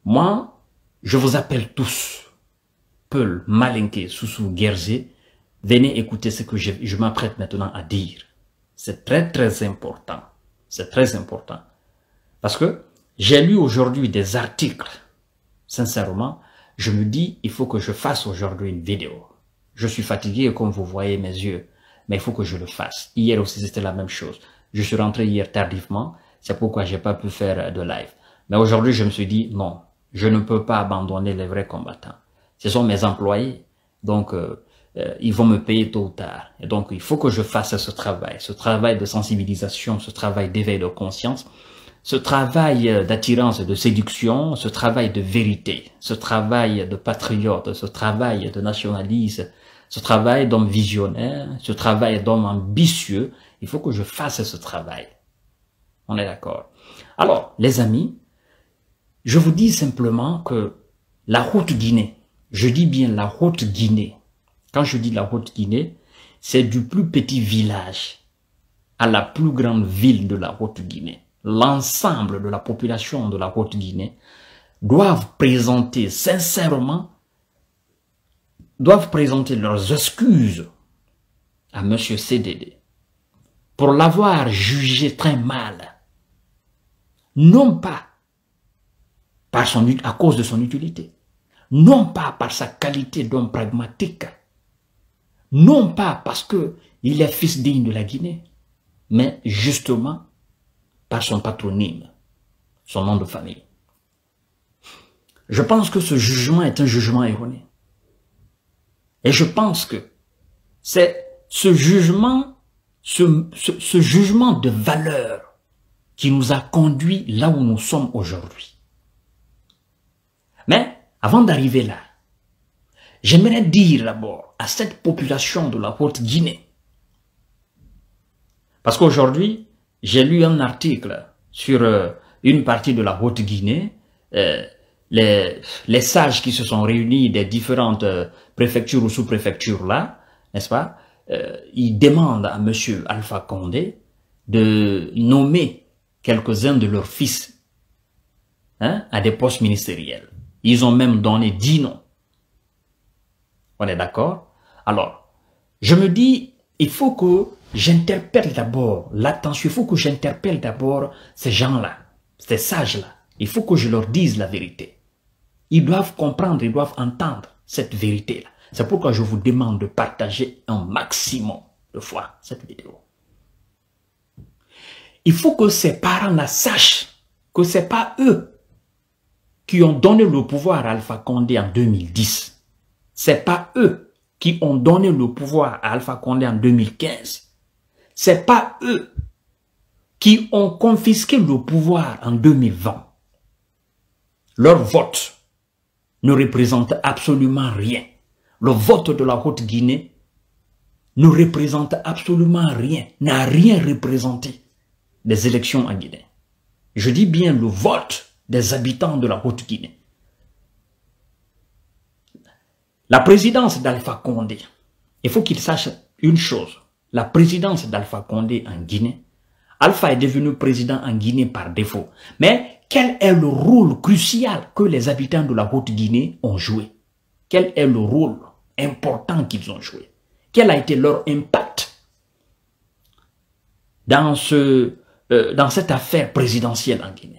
Moi, je vous appelle tous, Peul, Malinké, Soussou, Guerzé, venez écouter ce que je m'apprête maintenant à dire. C'est très très important. C'est très important. Parce que j'ai lu aujourd'hui des articles. Sincèrement, je me dis, il faut que je fasse aujourd'hui une vidéo. Je suis fatigué comme vous voyez mes yeux, mais il faut que je le fasse. Hier aussi c'était la même chose. Je suis rentré hier tardivement, c'est pourquoi j'ai pas pu faire de live. Mais aujourd'hui je me suis dit, non, je ne peux pas abandonner les vrais combattants. Ce sont mes employés, donc ils vont me payer tôt ou tard. Et donc il faut que je fasse ce travail de sensibilisation, ce travail d'éveil de conscience, ce travail d'attirance et de séduction, ce travail de vérité, ce travail de patriote, ce travail de nationaliste, ce travail d'homme visionnaire, ce travail d'homme ambitieux. Il faut que je fasse ce travail. On est d'accord? Alors, les amis, je vous dis simplement que la Haute-Guinée, je dis bien la Haute-Guinée, quand je dis la Haute-Guinée, c'est du plus petit village à la plus grande ville de la Haute-Guinée. L'ensemble de la population de la Haute-Guinée doivent présenter sincèrement, doivent présenter leurs excuses à M. CDD pour l'avoir jugé très mal, non pas à cause de son utilité, non pas par sa qualité d'homme pragmatique, non pas parce qu'il est fils digne de la Guinée, mais justement par son patronyme, son nom de famille. Je pense que ce jugement est un jugement erroné. Et je pense que c'est ce jugement, ce jugement de valeur qui nous a conduits là où nous sommes aujourd'hui. Mais avant d'arriver là, j'aimerais dire d'abord à cette population de la Haute-Guinée, parce qu'aujourd'hui, j'ai lu un article sur une partie de la Haute-Guinée, les sages qui se sont réunis des différentes préfectures ou sous-préfectures là, n'est-ce pas, ils demandent à M. Alpha Condé de nommer quelques-uns de leurs fils à des postes ministériels. Ils ont même donné 10 noms. On est d'accord? Alors, je me dis, il faut que j'interpelle d'abord l'attention, il faut que j'interpelle d'abord ces gens-là, ces sages-là. Il faut que je leur dise la vérité. Ils doivent comprendre, ils doivent entendre cette vérité-là. C'est pourquoi je vous demande de partager un maximum de fois cette vidéo. Il faut que ces parents-là sachent que ce n'est pas eux qui ont donné le pouvoir à Alpha Condé en 2010. Ce n'est pas eux qui ont donné le pouvoir à Alpha Condé en 2015. Ce n'est pas eux qui ont confisqué le pouvoir en 2020. Leur vote ne représente absolument rien. Le vote de la Haute-Guinée ne représente absolument rien, n'a rien représenté des élections en Guinée. Je dis bien le vote des habitants de la Haute-Guinée. La présidence d'Alpha Condé, il faut qu'il sache une chose. La présidence d'Alpha Condé en Guinée, Alpha est devenu président en Guinée par défaut. Mais quel est le rôle crucial que les habitants de la Haute-Guinée ont joué? Quel est le rôle important qu'ils ont joué? Quel a été leur impact dans cette affaire présidentielle en Guinée?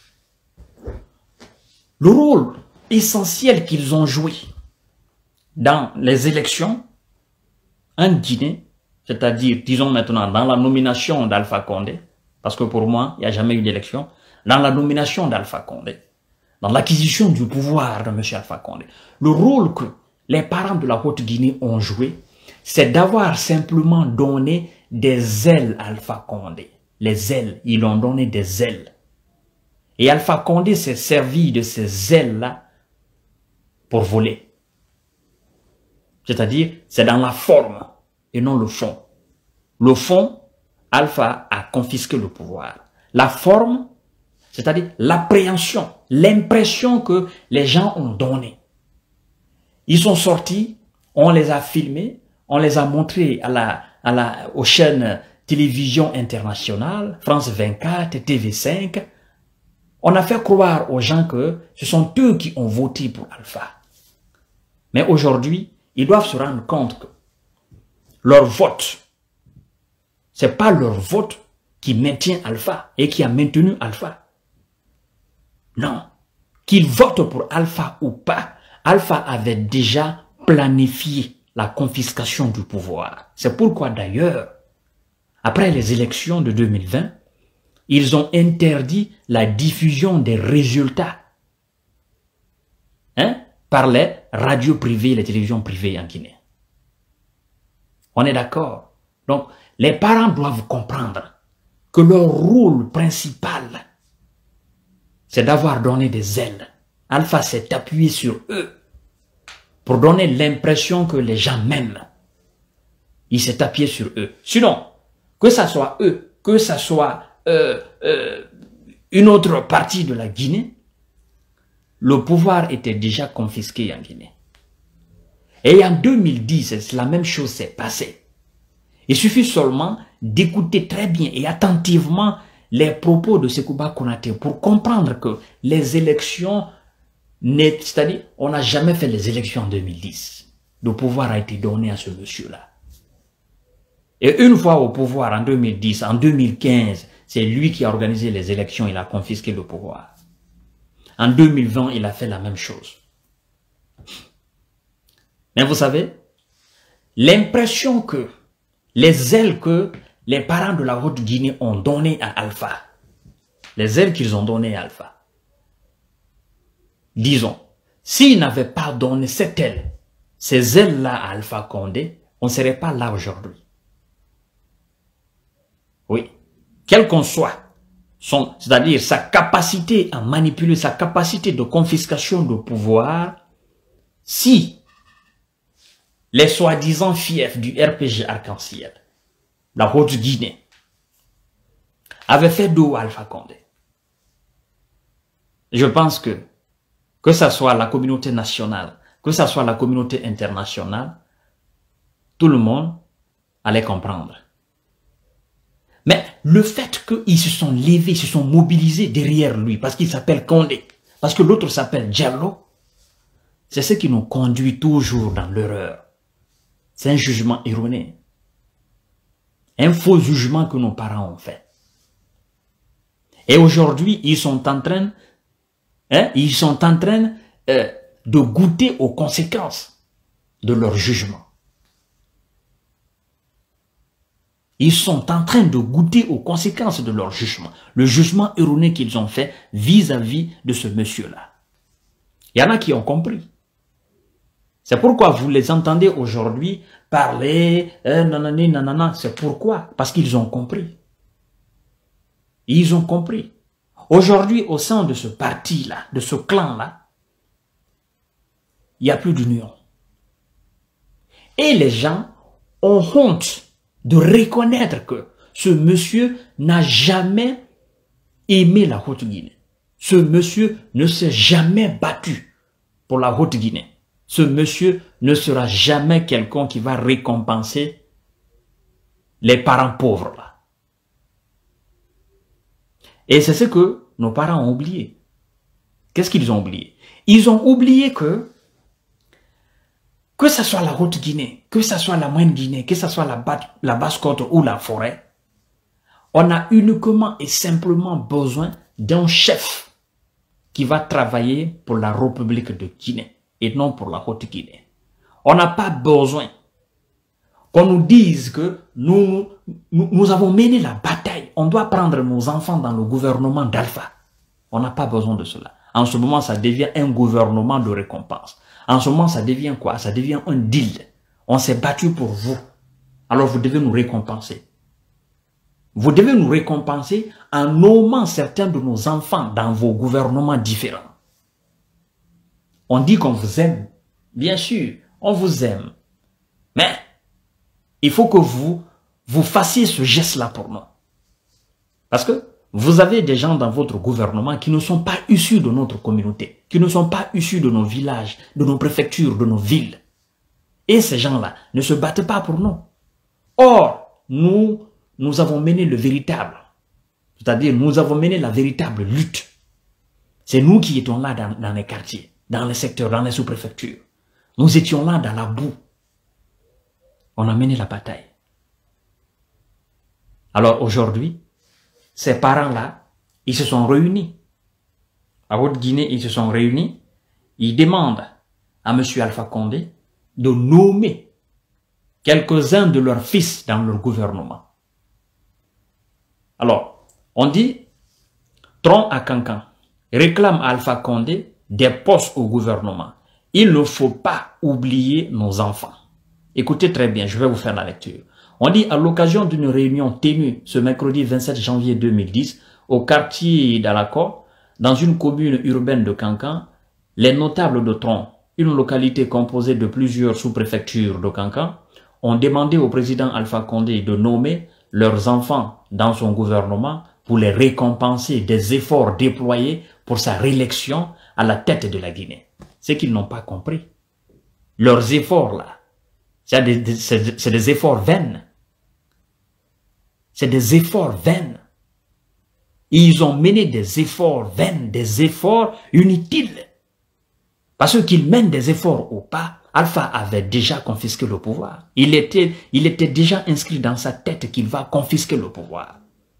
Le rôle essentiel qu'ils ont joué dans les élections en Guinée, c'est-à-dire, disons maintenant, dans la nomination d'Alpha Condé, parce que pour moi, il n'y a jamais eu d'élection, dans la nomination d'Alpha Condé, dans l'acquisition du pouvoir de M. Alpha Condé, le rôle que les parents de la Haute-Guinée ont joué, c'est d'avoir simplement donné des ailes à Alpha Condé. Les ailes, ils ont donné des ailes. Et Alpha Condé s'est servi de ces ailes-là pour voler. C'est-à-dire, c'est dans la forme et non le fond. Le fond, Alpha a confisqué le pouvoir. La forme, c'est-à-dire l'appréhension, l'impression que les gens ont donné. Ils sont sortis, on les a filmés, on les a montrés aux chaînes télévision internationales, France 24, TV5. On a fait croire aux gens que ce sont eux qui ont voté pour Alpha. Mais aujourd'hui, ils doivent se rendre compte que leur vote, c'est pas leur vote qui maintient Alpha et qui a maintenu Alpha. Non. Qu'ils votent pour Alpha ou pas, Alpha avait déjà planifié la confiscation du pouvoir. C'est pourquoi d'ailleurs, après les élections de 2020, ils ont interdit la diffusion des résultats par les radios privées et les télévisions privées en Guinée. On est d'accord? Donc, les parents doivent comprendre que leur rôle principal, c'est d'avoir donné des ailes. Alpha s'est appuyé sur eux pour donner l'impression que les gens m'aiment. Il s'est appuyé sur eux. Sinon, que ça soit eux, que ça soit une autre partie de la Guinée, le pouvoir était déjà confisqué en Guinée. Et en 2010, la même chose s'est passée. Il suffit seulement d'écouter très bien et attentivement les propos de Sekouba Konaté pour comprendre que les élections, c'est-à-dire, on n'a jamais fait les élections en 2010. Le pouvoir a été donné à ce monsieur-là. Et une fois au pouvoir en 2010, en 2015, c'est lui qui a organisé les élections, il a confisqué le pouvoir. En 2020, il a fait la même chose. Mais vous savez, l'impression que les ailes que les parents de la Haute-Guinée ont données à Alpha, les ailes qu'ils ont données à Alpha, disons, s'ils n'avaient pas donné cette aile, ces ailes-là à Alpha Condé, on ne serait pas là aujourd'hui. Oui, quel qu'on soit, c'est-à-dire sa capacité à manipuler, sa capacité de confiscation de pouvoir, si les soi-disant fiefs du RPG Arc-en-Ciel, la Haute-Guinée, avaient fait dos à Alpha Condé, je pense que ce soit la communauté nationale, que ce soit la communauté internationale, tout le monde allait comprendre. Mais le fait qu'ils se sont levés, se sont mobilisés derrière lui, parce qu'il s'appelle Condé, parce que l'autre s'appelle Diallo, c'est ce qui nous conduit toujours dans l'erreur. C'est un jugement erroné. Un faux jugement que nos parents ont fait. Et aujourd'hui, ils sont en train, de goûter aux conséquences de leur jugement. Ils sont en train de goûter aux conséquences de leur jugement. Le jugement erroné qu'ils ont fait vis-à-vis de ce monsieur-là. Il y en a qui ont compris. C'est pourquoi vous les entendez aujourd'hui parler, nanani, nanana. C'est pourquoi? Parce qu'ils ont compris. Ils ont compris. Aujourd'hui, au sein de ce parti-là, de ce clan-là, il n'y a plus d'union. Et les gens ont honte de reconnaître que ce monsieur n'a jamais aimé la Haute-Guinée. Ce monsieur ne s'est jamais battu pour la Haute-Guinée. Ce monsieur ne sera jamais quelqu'un qui va récompenser les parents pauvres là. Et c'est ce que nos parents ont oublié. Qu'est-ce qu'ils ont oublié? Ils ont oublié que ce soit la Haute-Guinée, que ce soit la Moyenne-Guinée, que ce soit la Basse-Côte ou la forêt, on a uniquement et simplement besoin d'un chef qui va travailler pour la République de Guinée et non pour la Haute-Guinée. On n'a pas besoin qu'on nous dise que nous avons mené la bataille. On doit prendre nos enfants dans le gouvernement d'Alpha. On n'a pas besoin de cela. En ce moment, ça devient un gouvernement de récompense. En ce moment, ça devient quoi? Ça devient un deal. On s'est battu pour vous. Alors vous devez nous récompenser. Vous devez nous récompenser en nommant certains de nos enfants dans vos gouvernements différents. On dit qu'on vous aime. Bien sûr, on vous aime. Mais il faut que vous fassiez ce geste-là pour nous. Parce que vous avez des gens dans votre gouvernement qui ne sont pas issus de notre communauté, qui ne sont pas issus de nos villages, de nos préfectures, de nos villes. Et ces gens-là ne se battent pas pour nous. Or, nous avons mené le véritable, c'est-à-dire nous avons mené la véritable lutte C'est nous qui étions là dans les quartiers, dans les secteurs, dans les sous-préfectures. Nous étions là dans la boue. On a mené la bataille. Alors aujourd'hui, ces parents-là, ils se sont réunis. À Haute-Guinée, ils se sont réunis. Ils demandent à M. Alpha Condé de nommer quelques-uns de leurs fils dans leur gouvernement. Alors, on dit, Tron à Cancan réclame à Alpha Condé des postes au gouvernement. Il ne faut pas oublier nos enfants. Écoutez très bien, je vais vous faire la lecture. On dit, à l'occasion d'une réunion tenue ce mercredi 27 janvier 2010 au quartier d'Alako, dans une commune urbaine de Cancan, les notables de Tron, une localité composée de plusieurs sous-préfectures de Cancan, ont demandé au président Alpha Condé de nommer leurs enfants dans son gouvernement pour les récompenser des efforts déployés pour sa réélection à la tête de la Guinée. C'est qu'ils n'ont pas compris. Leurs efforts là, c'est des efforts vains. C'est des efforts vains. Ils ont mené des efforts vains, des efforts inutiles. Parce qu'ils mènent des efforts au pas, Alpha avait déjà confisqué le pouvoir. Il était déjà inscrit dans sa tête qu'il va confisquer le pouvoir.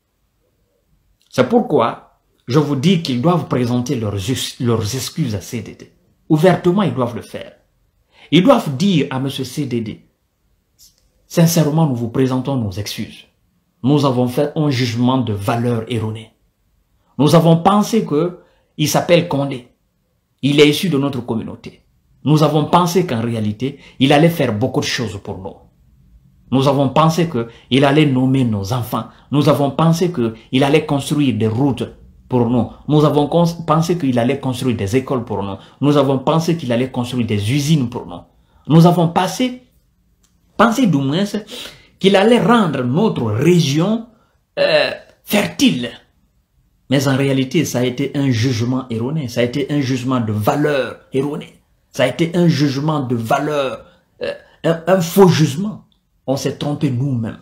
C'est pourquoi je vous dis qu'ils doivent présenter leurs excuses à CDD. Ouvertement, ils doivent le faire. Ils doivent dire à M. CDD, sincèrement, nous vous présentons nos excuses. Nous avons fait un jugement de valeur erroné. Nous avons pensé qu'il s'appelle Condé. Il est issu de notre communauté. Nous avons pensé qu'en réalité, il allait faire beaucoup de choses pour nous. Nous avons pensé qu'il allait nommer nos enfants. Nous avons pensé qu'il allait construire des routes pour nous. Nous avons pensé qu'il allait construire des écoles pour nous. Nous avons pensé qu'il allait construire des usines pour nous. Nous avons pensé du moins qu'il allait rendre notre région fertile. Mais en réalité, ça a été un jugement erroné. Ça a été un jugement de valeur erroné. Ça a été un jugement de valeur, un faux jugement. On s'est trompé nous-mêmes.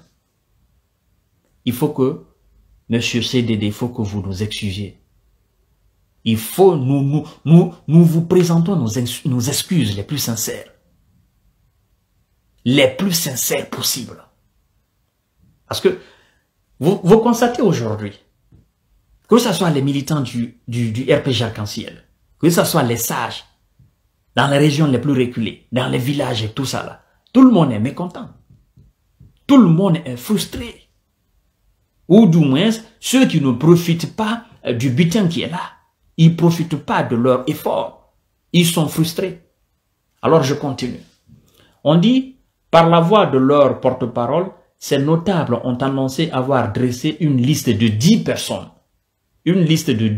Il faut que, Monsieur CDD, il faut que vous nous excusiez. Il faut, nous vous présentons nos excuses les plus sincères. Les plus sincères possibles. Parce que, vous constatez aujourd'hui, que ce soit les militants du RPG Arc-en-Ciel, que ce soit les sages, dans les régions les plus reculées, dans les villages et tout ça là, tout le monde est mécontent. Tout le monde est frustré. Ou du moins, ceux qui ne profitent pas du butin qui est là, ils ne profitent pas de leur effort. Ils sont frustrés. Alors je continue. On dit, par la voix de leur porte-parole, ces notables ont annoncé avoir dressé une liste de 10 personnes. Une liste de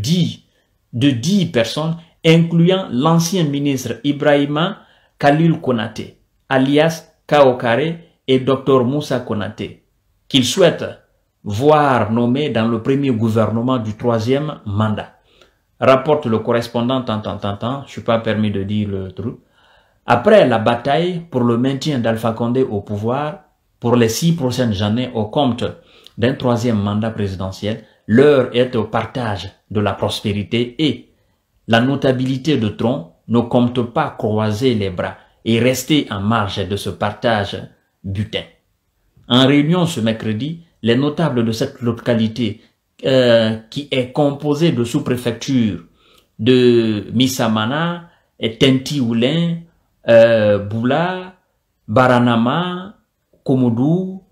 10 personnes, incluant l'ancien ministre Ibrahima Khalil Konaté, alias Kaokare, et Dr Moussa Konaté, qu'ils souhaitent voir nommés dans le premier gouvernement du 3e mandat. Rapporte le correspondant je ne suis pas permis de dire le truc. Après la bataille pour le maintien d'Alpha Condé au pouvoir, pour les 6 prochaines années au compte d'un 3e mandat présidentiel, l'heure est au partage de la prospérité et la notabilité de Tron ne compte pas croiser les bras et rester en marge de ce partage butin. En réunion ce mercredi, les notables de cette localité qui est composée de sous-préfectures de Missamana, Tenti-Oulin, Boula, Baranama, Komodou,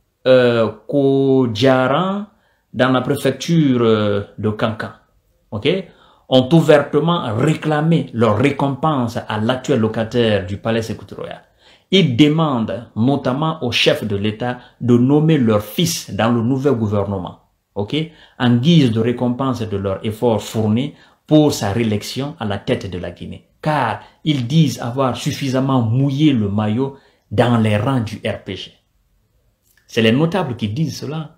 Kodjaran, dans la préfecture de Cancan, ont ouvertement réclamé leur récompense à l'actuel locataire du palais sécuritaire. Ils demandent notamment au chef de l'État de nommer leur fils dans le nouvel gouvernement, en guise de récompense de leur effort fourni pour sa réélection à la tête de la Guinée. Car ils disent avoir suffisamment mouillé le maillot dans les rangs du RPG. C'est les notables qui disent cela.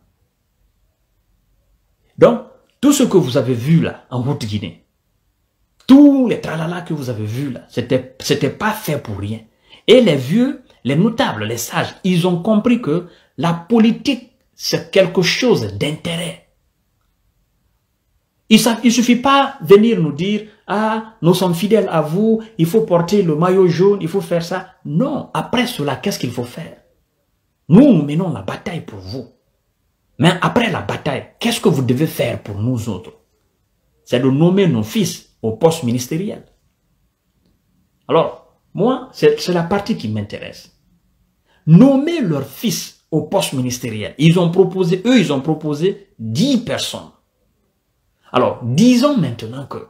Donc, tout ce que vous avez vu là, en Haute-Guinée, tous les tralala que vous avez vus là, c'était pas fait pour rien. Et les vieux, les notables, les sages, ils ont compris que la politique, c'est quelque chose d'intérêt. ne suffit pas venir nous dire, ah, nous sommes fidèles à vous, il faut porter le maillot jaune, il faut faire ça. Non, après cela, qu'est-ce qu'il faut faire? Nous menons la bataille pour vous. Mais après la bataille, qu'est-ce que vous devez faire pour nous autres? C'est de nommer nos fils au poste ministériel. Alors, moi, c'est la partie qui m'intéresse. Nommer leurs fils au poste ministériel. Ils ont proposé 10 personnes. Alors, disons maintenant que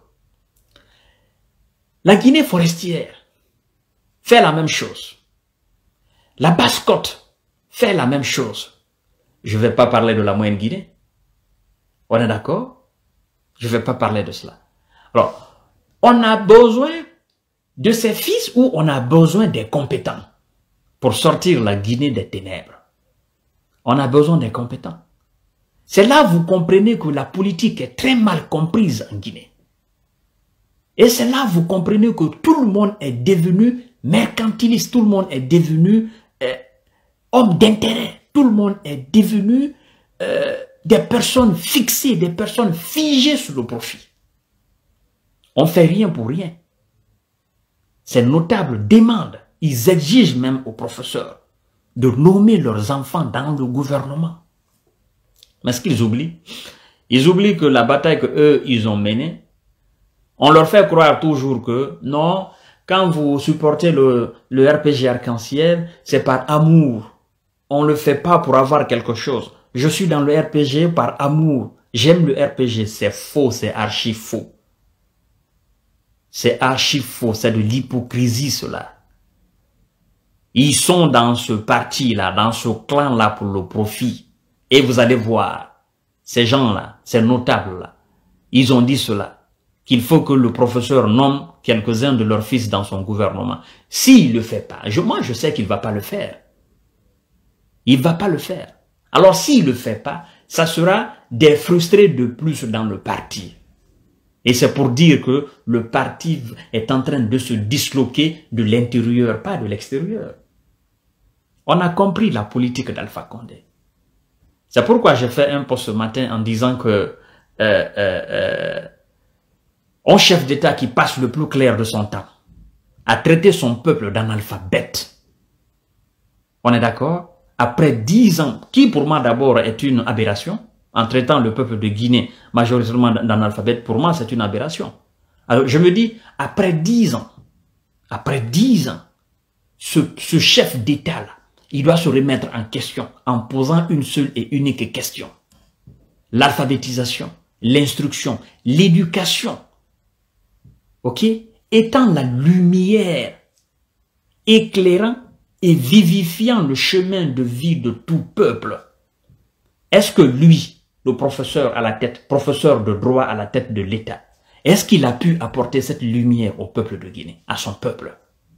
la Guinée forestière fait la même chose. La Basse-Côte fait la même chose. Je ne vais pas parler de la Moyenne Guinée. On est d'accord? Je ne vais pas parler de cela. Alors, on a besoin de ces fils ou on a besoin des compétents pour sortir la Guinée des ténèbres? On a besoin des compétents. C'est là que vous comprenez que la politique est très mal comprise en Guinée. Et c'est là que vous comprenez que tout le monde est devenu mercantiliste, tout le monde est devenu homme d'intérêt, tout le monde est devenu des personnes fixées, des personnes figées sur le profit. On ne fait rien pour rien. Ces notables demandent, ils exigent même aux professeurs de nommer leurs enfants dans le gouvernement. Mais ce qu'ils oublient, ils oublient que la bataille qu'eux, ils ont menée, on leur fait croire toujours que non, quand vous supportez le RPG arc-en-ciel, c'est par amour. On ne le fait pas pour avoir quelque chose. Je suis dans le RPG par amour. J'aime le RPG. C'est faux, c'est archi faux. C'est archi faux, c'est de l'hypocrisie cela. Ils sont dans ce parti-là, dans ce clan-là pour le profit. Et vous allez voir, ces gens-là, ces notables-là, ils ont dit cela, qu'il faut que le professeur nomme quelques-uns de leurs fils dans son gouvernement. S'il ne le fait pas, moi je sais qu'il ne va pas le faire. Il ne va pas le faire. Alors s'il ne le fait pas, ça sera des frustrés de plus dans le parti. Et c'est pour dire que le parti est en train de se disloquer de l'intérieur, pas de l'extérieur. On a compris la politique d'Alpha Condé. C'est pourquoi j'ai fait un post ce matin en disant que un chef d'État qui passe le plus clair de son temps a traité son peuple d'analphabète. On est d'accord? Après 10 ans, qui pour moi d'abord est une aberration, en traitant le peuple de Guinée majoritairement d'analphabète, pour moi c'est une aberration. Alors je me dis, après 10 ans, ce chef d'État-là, il doit se remettre en question en posant une seule et unique question. L'alphabétisation, l'instruction, l'éducation, ok, étant la lumière éclairant et vivifiant le chemin de vie de tout peuple. Est-ce que lui, le professeur à la tête, professeur de droit à la tête de l'État, est-ce qu'il a pu apporter cette lumière au peuple de Guinée, à son peuple?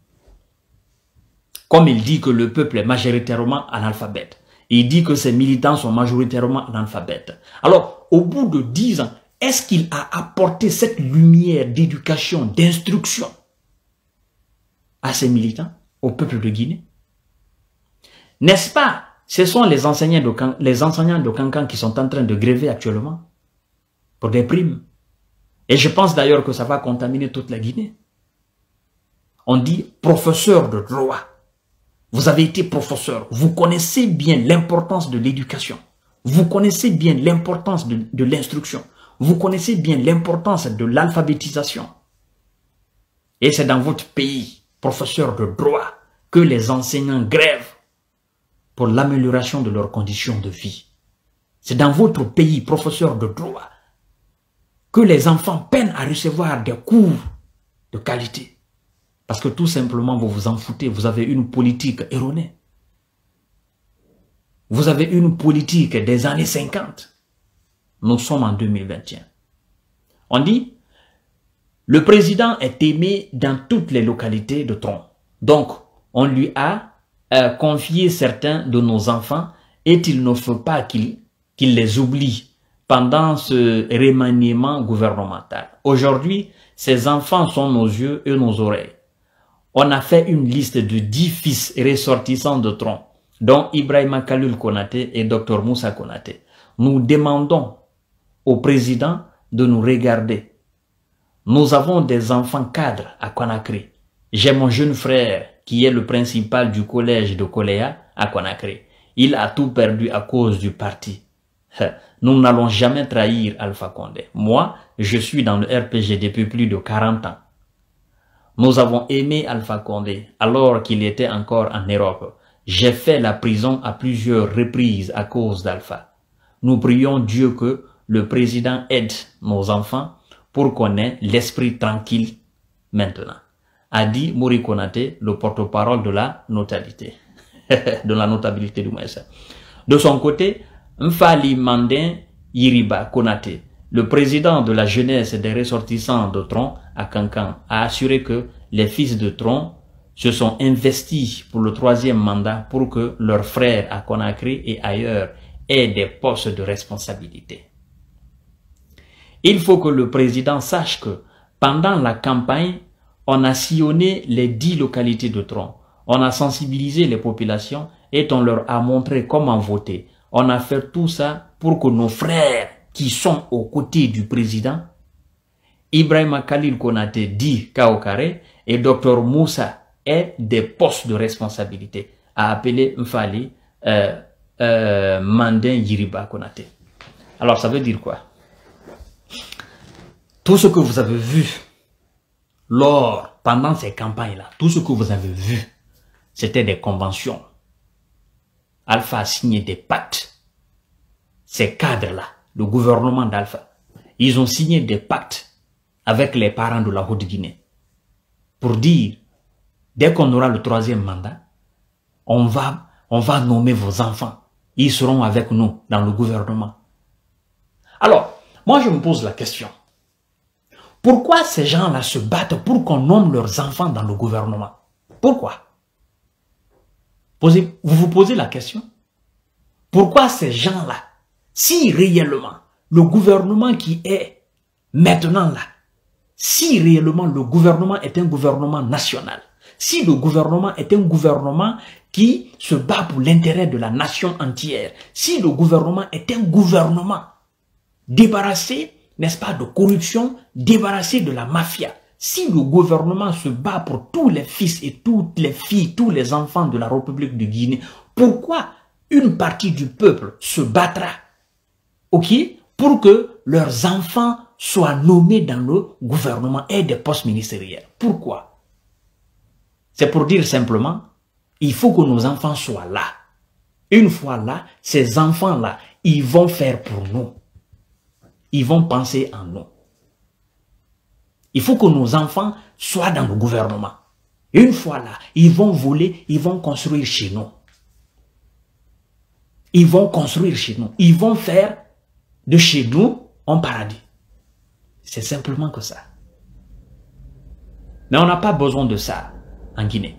Comme il dit que le peuple est majoritairement analphabète, il dit que ses militants sont majoritairement analphabètes. Alors, au bout de 10 ans, est-ce qu'il a apporté cette lumière d'éducation, d'instruction à ses militants, au peuple de Guinée? N'est-ce pas? Ce sont les enseignants de Cancan qui sont en train de gréver actuellement pour des primes. Et je pense d'ailleurs que ça va contaminer toute la Guinée. On dit professeur de droit. Vous avez été professeur. Vous connaissez bien l'importance de l'éducation. Vous connaissez bien l'importance de l'instruction. Vous connaissez bien l'importance de l'alphabétisation. Et c'est dans votre pays, professeur de droit, que les enseignants grèvent pour l'amélioration de leurs conditions de vie. C'est dans votre pays, professeur de droit, que les enfants peinent à recevoir des cours de qualité. Parce que tout simplement, vous vous en foutez. Vous avez une politique erronée. Vous avez une politique des années 50. Nous sommes en 2021. On dit, le président est aimé dans toutes les localités de Tron. Donc, on lui a confié certains de nos enfants et il ne faut pas qu'il les oublie pendant ce remaniement gouvernemental. Aujourd'hui, ces enfants sont nos yeux et nos oreilles. On a fait une liste de 10 fils ressortissants de Tron, dont Ibrahima Kaloul Konaté et Dr Moussa Konaté. Nous demandons au président de nous regarder. Nous avons des enfants cadres à Conakry. J'ai mon jeune frère qui est le principal du collège de Koléa à Conakry. Il a tout perdu à cause du parti. Nous n'allons jamais trahir Alpha Condé. Moi, je suis dans le RPG depuis plus de 40 ans. Nous avons aimé Alpha Condé alors qu'il était encore en Europe. J'ai fait la prison à plusieurs reprises à cause d'Alpha. Nous prions Dieu que le président aide nos enfants pour qu'on ait l'esprit tranquille maintenant. A dit Mori Konaté, le porte-parole de la notabilité. De la notabilité du moins. De son côté, Mfali Mandin Yiriba Konaté, le président de la jeunesse des ressortissants de Tron à Kankan, a assuré que les fils de Tron se sont investis pour le 3e mandat pour que leurs frères à Conakry et ailleurs aient des postes de responsabilité. Il faut que le président sache que pendant la campagne, on a sillonné les 10 localités de Tron. On a sensibilisé les populations et on leur a montré comment voter. On a fait tout ça pour que nos frères qui sont aux côtés du président, Ibrahima Khalil Konaté dit Kaokare et Dr Moussa aient des postes de responsabilité, a appelé Mfali Mandin Yiriba Konaté. Alors ça veut dire quoi? Tout ce que vous avez vu pendant ces campagnes-là, tout ce que vous avez vu, c'était des conventions. Alpha a signé des pactes. Ces cadres-là, le gouvernement d'Alpha, ils ont signé des pactes avec les parents de la Haute-Guinée pour dire, dès qu'on aura le 3e mandat, on va nommer vos enfants. Ils seront avec nous dans le gouvernement. Alors, moi je me pose la question. Pourquoi ces gens-là se battent pour qu'on nomme leurs enfants dans le gouvernement? Pourquoi? Vous vous posez la question? Pourquoi ces gens-là, si réellement le gouvernement qui est maintenant là, si réellement le gouvernement est un gouvernement national, si le gouvernement est un gouvernement qui se bat pour l'intérêt de la nation entière, si le gouvernement est un gouvernement débarrassé, n'est-ce pas, de corruption, débarrassé de la mafia, si le gouvernement se bat pour tous les fils et toutes les filles, tous les enfants de la République de Guinée, pourquoi une partie du peuple se battra, ok, pour que leurs enfants soient nommés dans le gouvernement et des postes ministériels? Pourquoi? C'est pour dire simplement, il faut que nos enfants soient là. Une fois là, ces enfants-là, ils vont faire pour nous. Ils vont penser en nous. Il faut que nos enfants soient dans le gouvernement. Une fois là, ils vont voler, ils vont construire chez nous. Ils vont construire chez nous. Ils vont faire de chez nous un paradis. C'est simplement que ça. Mais on n'a pas besoin de ça en Guinée.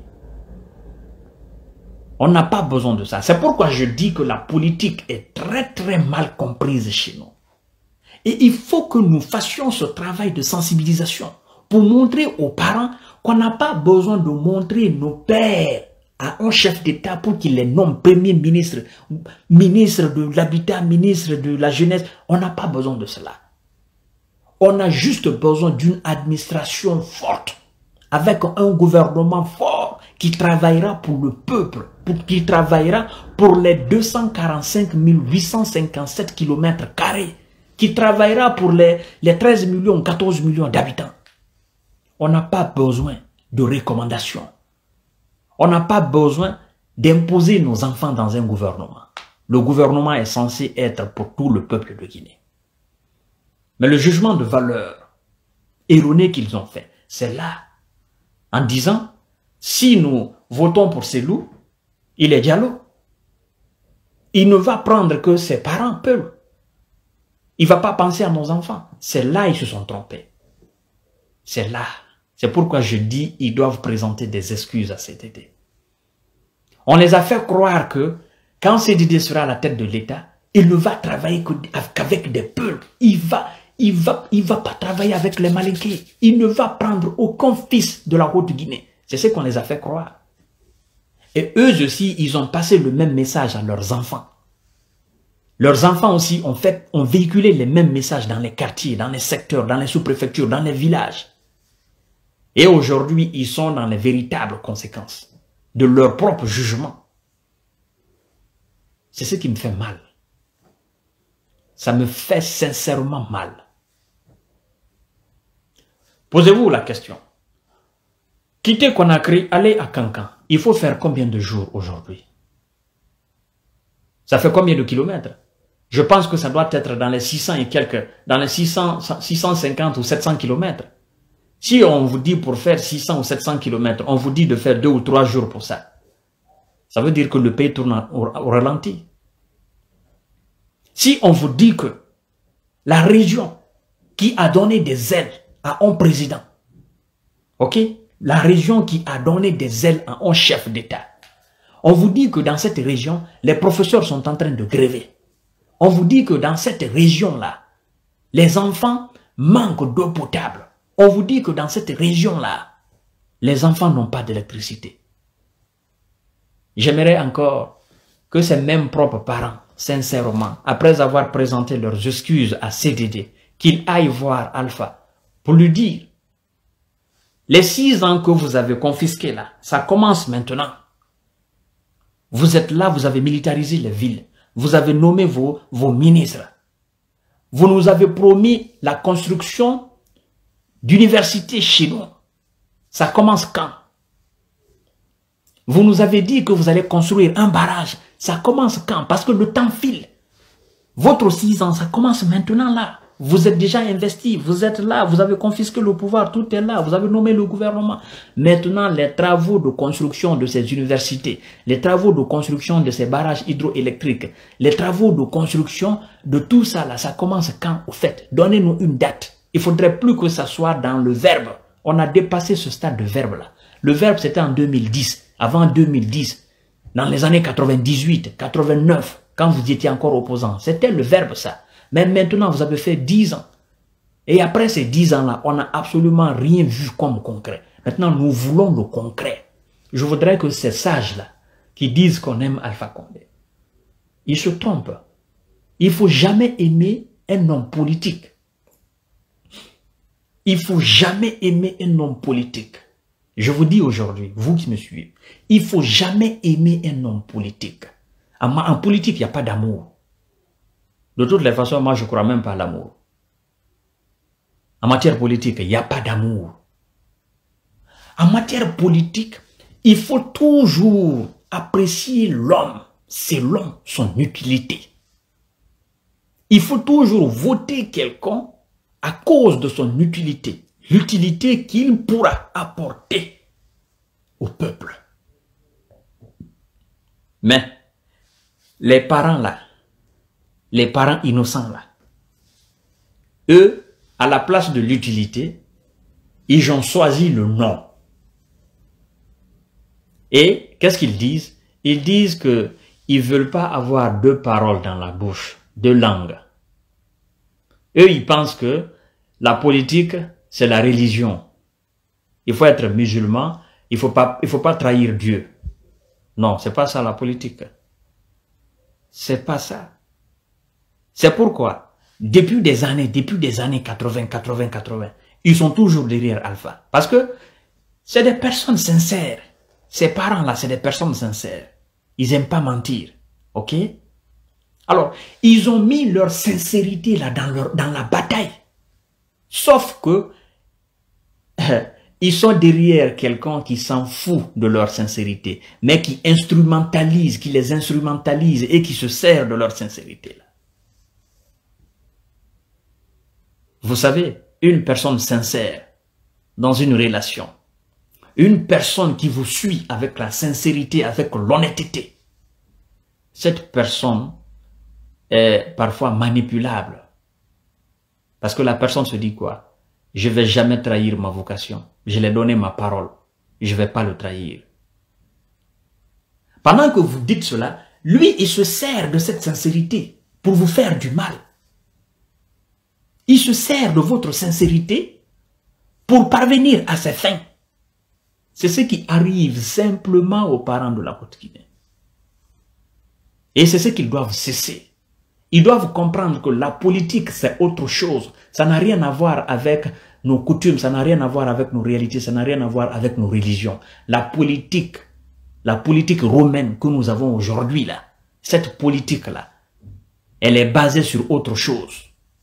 On n'a pas besoin de ça. C'est pourquoi je dis que la politique est très très mal comprise chez nous. Et il faut que nous fassions ce travail de sensibilisation pour montrer aux parents qu'on n'a pas besoin de montrer nos pères à un chef d'État pour qu'il les nomme premier ministre, ministre de l'Habitat, ministre de la Jeunesse. On n'a pas besoin de cela. On a juste besoin d'une administration forte, avec un gouvernement fort qui travaillera pour le peuple, qui travaillera pour les 245 857 km², qui travaillera pour les 13 millions, 14 millions d'habitants. On n'a pas besoin de recommandations. On n'a pas besoin d'imposer nos enfants dans un gouvernement. Le gouvernement est censé être pour tout le peuple de Guinée. Mais le jugement de valeur erroné qu'ils ont fait, c'est là, en disant, si nous votons pour Cellou, il est Diallo. Il ne va prendre que ses parents peuvent. Il ne va pas penser à nos enfants. C'est là ils se sont trompés. C'est là. C'est pourquoi je dis ils doivent présenter des excuses à CDD. On les a fait croire que quand CDD sera à la tête de l'État, il ne va travailler qu'avec des peuples. Il va pas travailler avec les Malinqués. Il ne va prendre aucun fils de la Haute-Guinée. C'est ce qu'on les a fait croire. Et eux aussi, ils ont passé le même message à leurs enfants. Leurs enfants aussi ont véhiculé les mêmes messages dans les quartiers, dans les secteurs, dans les sous-préfectures, dans les villages. Et aujourd'hui, ils sont dans les véritables conséquences de leur propre jugement. C'est ce qui me fait mal. Ça me fait sincèrement mal. Posez-vous la question. Quitter Conakry, aller à Kankan, il faut faire combien de jours aujourd'hui? Ça fait combien de kilomètres? Je pense que ça doit être dans les 600 et quelques, dans les 650 ou 700 kilomètres. Si on vous dit pour faire 600 ou 700 kilomètres, on vous dit de faire 2 ou 3 jours pour ça. Ça veut dire que le pays tourne au ralenti. Si on vous dit que la région qui a donné des ailes à un président, ok, la région qui a donné des ailes à un chef d'État, on vous dit que dans cette région, les professeurs sont en train de gréver. On vous dit que dans cette région-là, les enfants manquent d'eau potable. On vous dit que dans cette région-là, les enfants n'ont pas d'électricité. J'aimerais encore que ces mêmes propres parents, sincèrement, après avoir présenté leurs excuses à CDD, qu'ils aillent voir Alpha pour lui dire, les 6 ans que vous avez confisqués là, ça commence maintenant. Vous êtes là, vous avez militarisé les villes. Vous avez nommé vos ministres. Vous nous avez promis la construction d'universités chez nous. Ça commence quand? Vous nous avez dit que vous allez construire un barrage. Ça commence quand? Parce que le temps file. Votre 6 ans, ça commence maintenant là. Vous êtes déjà investi, vous êtes là, vous avez confisqué le pouvoir, tout est là, vous avez nommé le gouvernement. Maintenant, les travaux de construction de ces universités, les travaux de construction de ces barrages hydroélectriques, les travaux de construction de tout ça là, ça commence quand au fait? Donnez-nous une date. Il ne faudrait plus que ça soit dans le verbe. On a dépassé ce stade de verbe là. Le verbe c'était en 2010, avant 2010, dans les années 98, 89, quand vous étiez encore opposant. C'était le verbe ça. Mais maintenant, vous avez fait 10 ans. Et après ces 10 ans-là, on n'a absolument rien vu comme concret. Maintenant, nous voulons le concret. Je voudrais que ces sages-là, qui disent qu'on aime Alpha Condé, ils se trompent. Il ne faut jamais aimer un homme politique. Il ne faut jamais aimer un homme politique. Je vous dis aujourd'hui, vous qui me suivez, il ne faut jamais aimer un homme politique. En politique, il n'y a pas d'amour. De toutes les façons, moi, je ne crois même pas à l'amour. En matière politique, il n'y a pas d'amour. En matière politique, il faut toujours apprécier l'homme selon son utilité. Il faut toujours voter quelqu'un à cause de son utilité. L'utilité qu'il pourra apporter au peuple. Mais, les parents là, les parents innocents là, eux, à la place de l'utilité, ils ont choisi le nom. Et qu'est-ce qu'ils disent? Ils disent qu'ils ne veulent pas avoir 2 paroles dans la bouche, 2 langues. Eux, ils pensent que la politique, c'est la religion. Il faut être musulman, il faut pas trahir Dieu. Non, c'est pas ça la politique. C'est pas ça. C'est pourquoi, depuis des années 80, ils sont toujours derrière Alpha. Parce que c'est des personnes sincères. Ces parents-là, c'est des personnes sincères. Ils n'aiment pas mentir. Ok? Alors, ils ont mis leur sincérité là dans la bataille. Sauf que, ils sont derrière quelqu'un qui s'en fout de leur sincérité, mais qui instrumentalise, qui les instrumentalise et qui se sert de leur sincérité là. Vous savez, une personne sincère dans une relation, une personne qui vous suit avec la sincérité, avec l'honnêteté, cette personne est parfois manipulable. Parce que la personne se dit quoi? Je ne vais jamais trahir ma vocation. Je l'ai donné ma parole. Je ne vais pas le trahir. Pendant que vous dites cela, lui, il se sert de cette sincérité pour vous faire du mal. Il se sert de votre sincérité pour parvenir à ses fins. C'est ce qui arrive simplement aux parents de la Haute-Guinée. Et c'est ce qu'ils doivent cesser. Ils doivent comprendre que la politique, c'est autre chose. Ça n'a rien à voir avec nos coutumes, ça n'a rien à voir avec nos réalités, ça n'a rien à voir avec nos religions. La politique romaine que nous avons aujourd'hui, là, cette politique-là, elle est basée sur autre chose.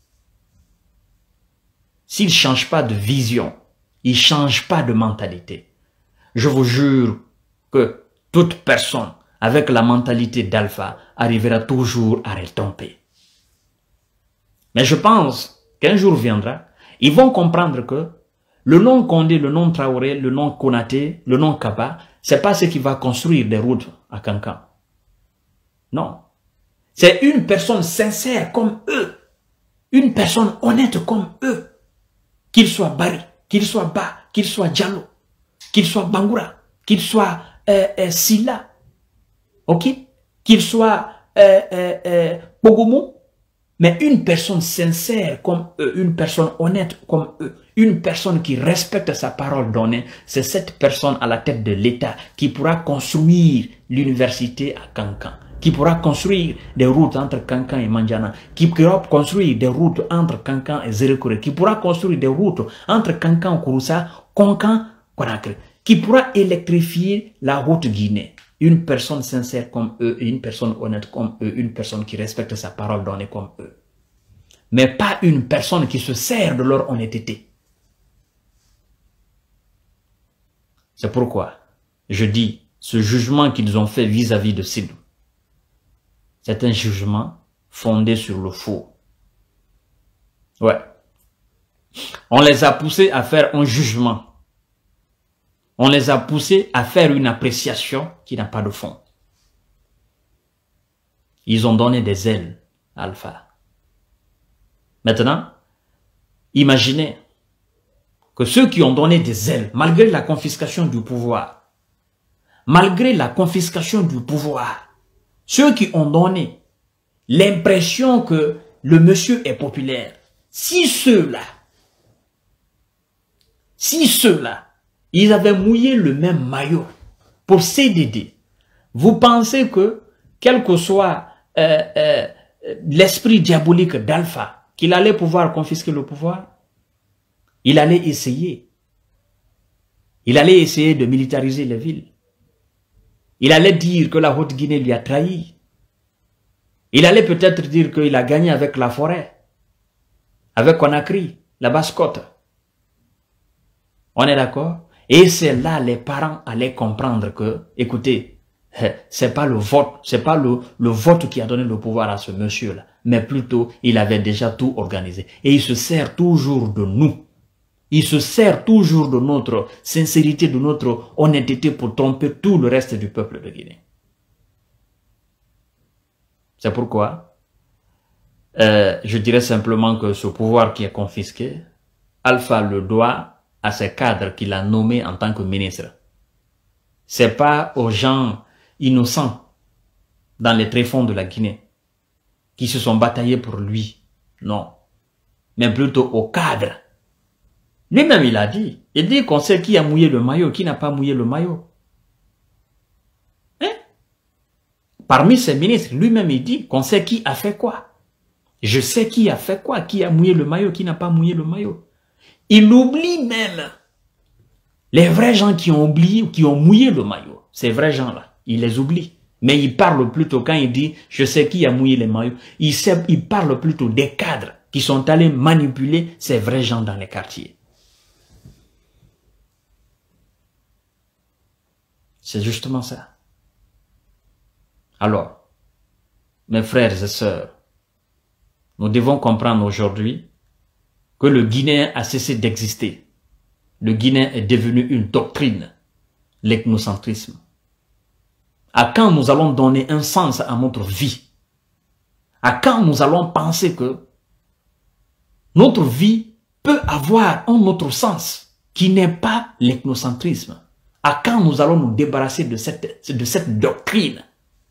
S'ils ne changent pas de vision, ils ne changent pas de mentalité, je vous jure que toute personne avec la mentalité d'Alpha arrivera toujours à retomber. Mais je pense qu'un jour viendra, ils vont comprendre que le nom Condé, le nom Traoré, le nom Konaté, le nom Kaba, c'est pas ce qui va construire des routes à Kankan. Non. C'est une personne sincère comme eux. Une personne honnête comme eux. Qu'il soit Bari, qu'il soit Ba, qu'il soit Diallo, qu'il soit Bangoura, qu'il soit Silla, ok, qu'il soit Bogoumou, mais une personne sincère comme eux, une personne honnête comme eux, une personne qui respecte sa parole donnée, c'est cette personne à la tête de l'État qui pourra construire l'université à Kankan, qui pourra construire des routes entre Kankan et Mandiana, qui pourra construire des routes entre Kankan et Zérekore, qui pourra construire des routes entre Kankan et Kouroussa, Konkan, Konakri, qui pourra électrifier la route Guinée. Une personne sincère comme eux, une personne honnête comme eux, une personne qui respecte sa parole donnée comme eux. Mais pas une personne qui se sert de leur honnêteté. C'est pourquoi je dis, ce jugement qu'ils ont fait vis-à-vis de Sédou, c'est un jugement fondé sur le faux. Ouais. On les a poussés à faire un jugement. On les a poussés à faire une appréciation qui n'a pas de fond. Ils ont donné des ailes à Alpha. Maintenant, imaginez que ceux qui ont donné des ailes, malgré la confiscation du pouvoir, ceux qui ont donné l'impression que le monsieur est populaire, si ceux-là, ils avaient mouillé le même maillot pour CDD, vous pensez que, quel que soit l'esprit diabolique d'Alpha, qu'il allait pouvoir confisquer le pouvoir? Il allait essayer. Il allait essayer de militariser les villes. Il allait dire que la Haute-Guinée lui a trahi. Il allait peut-être dire qu'il a gagné avec la forêt, avec Conakry, la Basse-Côte. On est d'accord? Et c'est là les parents allaient comprendre que, écoutez, c'est pas le vote, c'est pas le vote qui a donné le pouvoir à ce monsieur-là, mais plutôt il avait déjà tout organisé. Et il se sert toujours de nous. Il se sert toujours de notre sincérité, de notre honnêteté pour tromper tout le reste du peuple de Guinée. C'est pourquoi je dirais simplement que ce pouvoir qui est confisqué, Alpha le doit à ses cadres qu'il a nommés en tant que ministre. C'est pas aux gens innocents dans les tréfonds de la Guinée qui se sont bataillés pour lui, non, mais plutôt aux cadres. Lui-même il dit qu'on sait qui a mouillé le maillot, qui n'a pas mouillé le maillot. Hein? Parmi ses ministres, lui-même il dit qu'on sait qui a fait quoi. Je sais qui a fait quoi, qui a mouillé le maillot, qui n'a pas mouillé le maillot. Il oublie même les vrais gens qui ont oublié, qui ont mouillé le maillot. Ces vrais gens-là, il les oublie. Mais il parle plutôt, quand il dit « je sais qui a mouillé les maillots », il parle plutôt des cadres qui sont allés manipuler ces vrais gens dans les quartiers. C'est justement ça. Alors, mes frères et sœurs, nous devons comprendre aujourd'hui que le Guinéen a cessé d'exister. Le Guinéen est devenu une doctrine, l'ethnocentrisme. À quand nous allons donner un sens à notre vie? À quand nous allons penser que notre vie peut avoir un autre sens qui n'est pas l'ethnocentrisme? À quand nous allons nous débarrasser de cette doctrine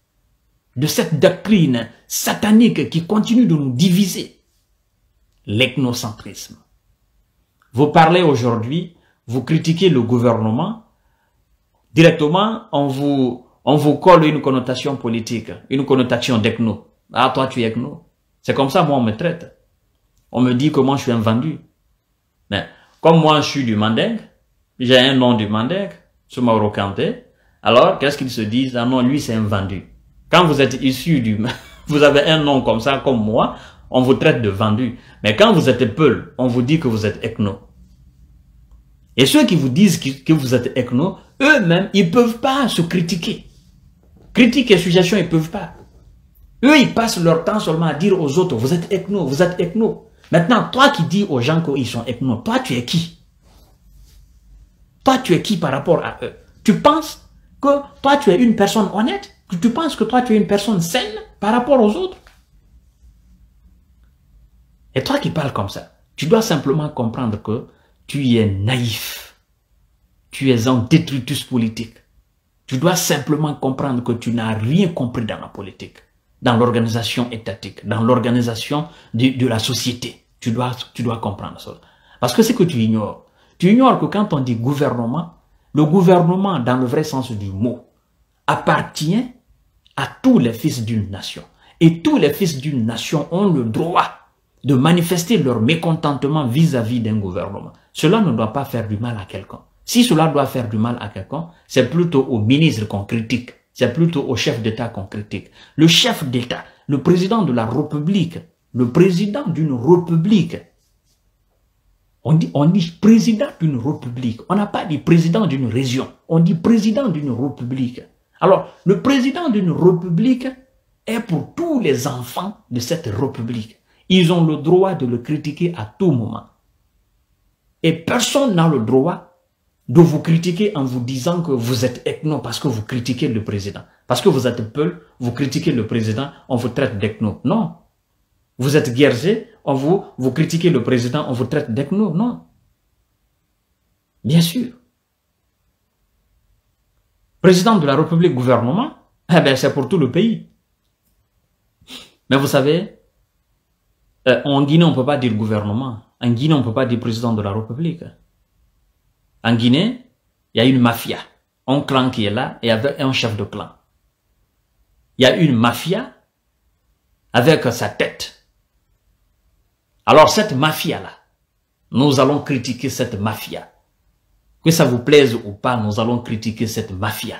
satanique qui continue de nous diviser? L'ethnocentrisme. Vous parlez aujourd'hui, vous critiquez le gouvernement, directement on vous colle une connotation politique, une connotation d'ethno. Ah, toi tu es ethno. C'est comme ça, moi, on me traite. On me dit que moi, je suis un vendu. Mais comme moi, je suis du Mandingue, j'ai un nom du Mandingue, Soumaoro Kanté, alors qu'est-ce qu'ils se disent? Ah non, lui, c'est un vendu. Quand vous êtes issu du... vous avez un nom comme ça, comme moi, on vous traite de vendu. Mais quand vous êtes Peul, on vous dit que vous êtes ethno. Et ceux qui vous disent que vous êtes ethno, eux-mêmes, ils ne peuvent pas se critiquer. Critique et suggestion, ils ne peuvent pas. Eux, ils passent leur temps seulement à dire aux autres, vous êtes ethno, vous êtes ethno. Maintenant, toi qui dis aux gens qu'ils sont ethno, toi, tu es qui? Toi, tu es qui par rapport à eux? Tu penses que toi, tu es une personne honnête? Tu penses que toi, tu es une personne saine par rapport aux autres? Et toi qui parles comme ça, tu dois simplement comprendre que tu es naïf. Tu es un détritus politique. Tu dois simplement comprendre que tu n'as rien compris dans la politique, dans l'organisation étatique, dans l'organisation de la société. Tu dois comprendre ça. Parce que c'est que tu ignores que quand on dit gouvernement, le gouvernement, dans le vrai sens du mot, appartient à tous les fils d'une nation. Et tous les fils d'une nation ont le droit de manifester leur mécontentement vis-à-vis d'un gouvernement. Cela ne doit pas faire du mal à quelqu'un. Si cela doit faire du mal à quelqu'un, c'est plutôt au ministre qu'on critique. C'est plutôt au chef d'État qu'on critique. Le chef d'État, le président de la République, le président d'une République. On dit président d'une République. On n'a pas dit président d'une région. On dit président d'une République. Alors, le président d'une République est pour tous les enfants de cette République. Ils ont le droit de le critiquer à tout moment. Et personne n'a le droit de vous critiquer en vous disant que vous êtes ethno parce que vous critiquez le président. Parce que vous êtes Peul, vous critiquez le président, on vous traite d'ethno. Non. Vous êtes Guerger, vous critiquez le président, on vous traite d'ethno. Non. Bien sûr. Président de la République, gouvernement, eh bien c'est pour tout le pays. Mais vous savez, en Guinée, on ne peut pas dire gouvernement. En Guinée, on ne peut pas dire président de la République. En Guinée, il y a une mafia. Un clan qui est là et avec un chef de clan. Il y a une mafia avec sa tête. Alors cette mafia-là, nous allons critiquer cette mafia. Que ça vous plaise ou pas, nous allons critiquer cette mafia.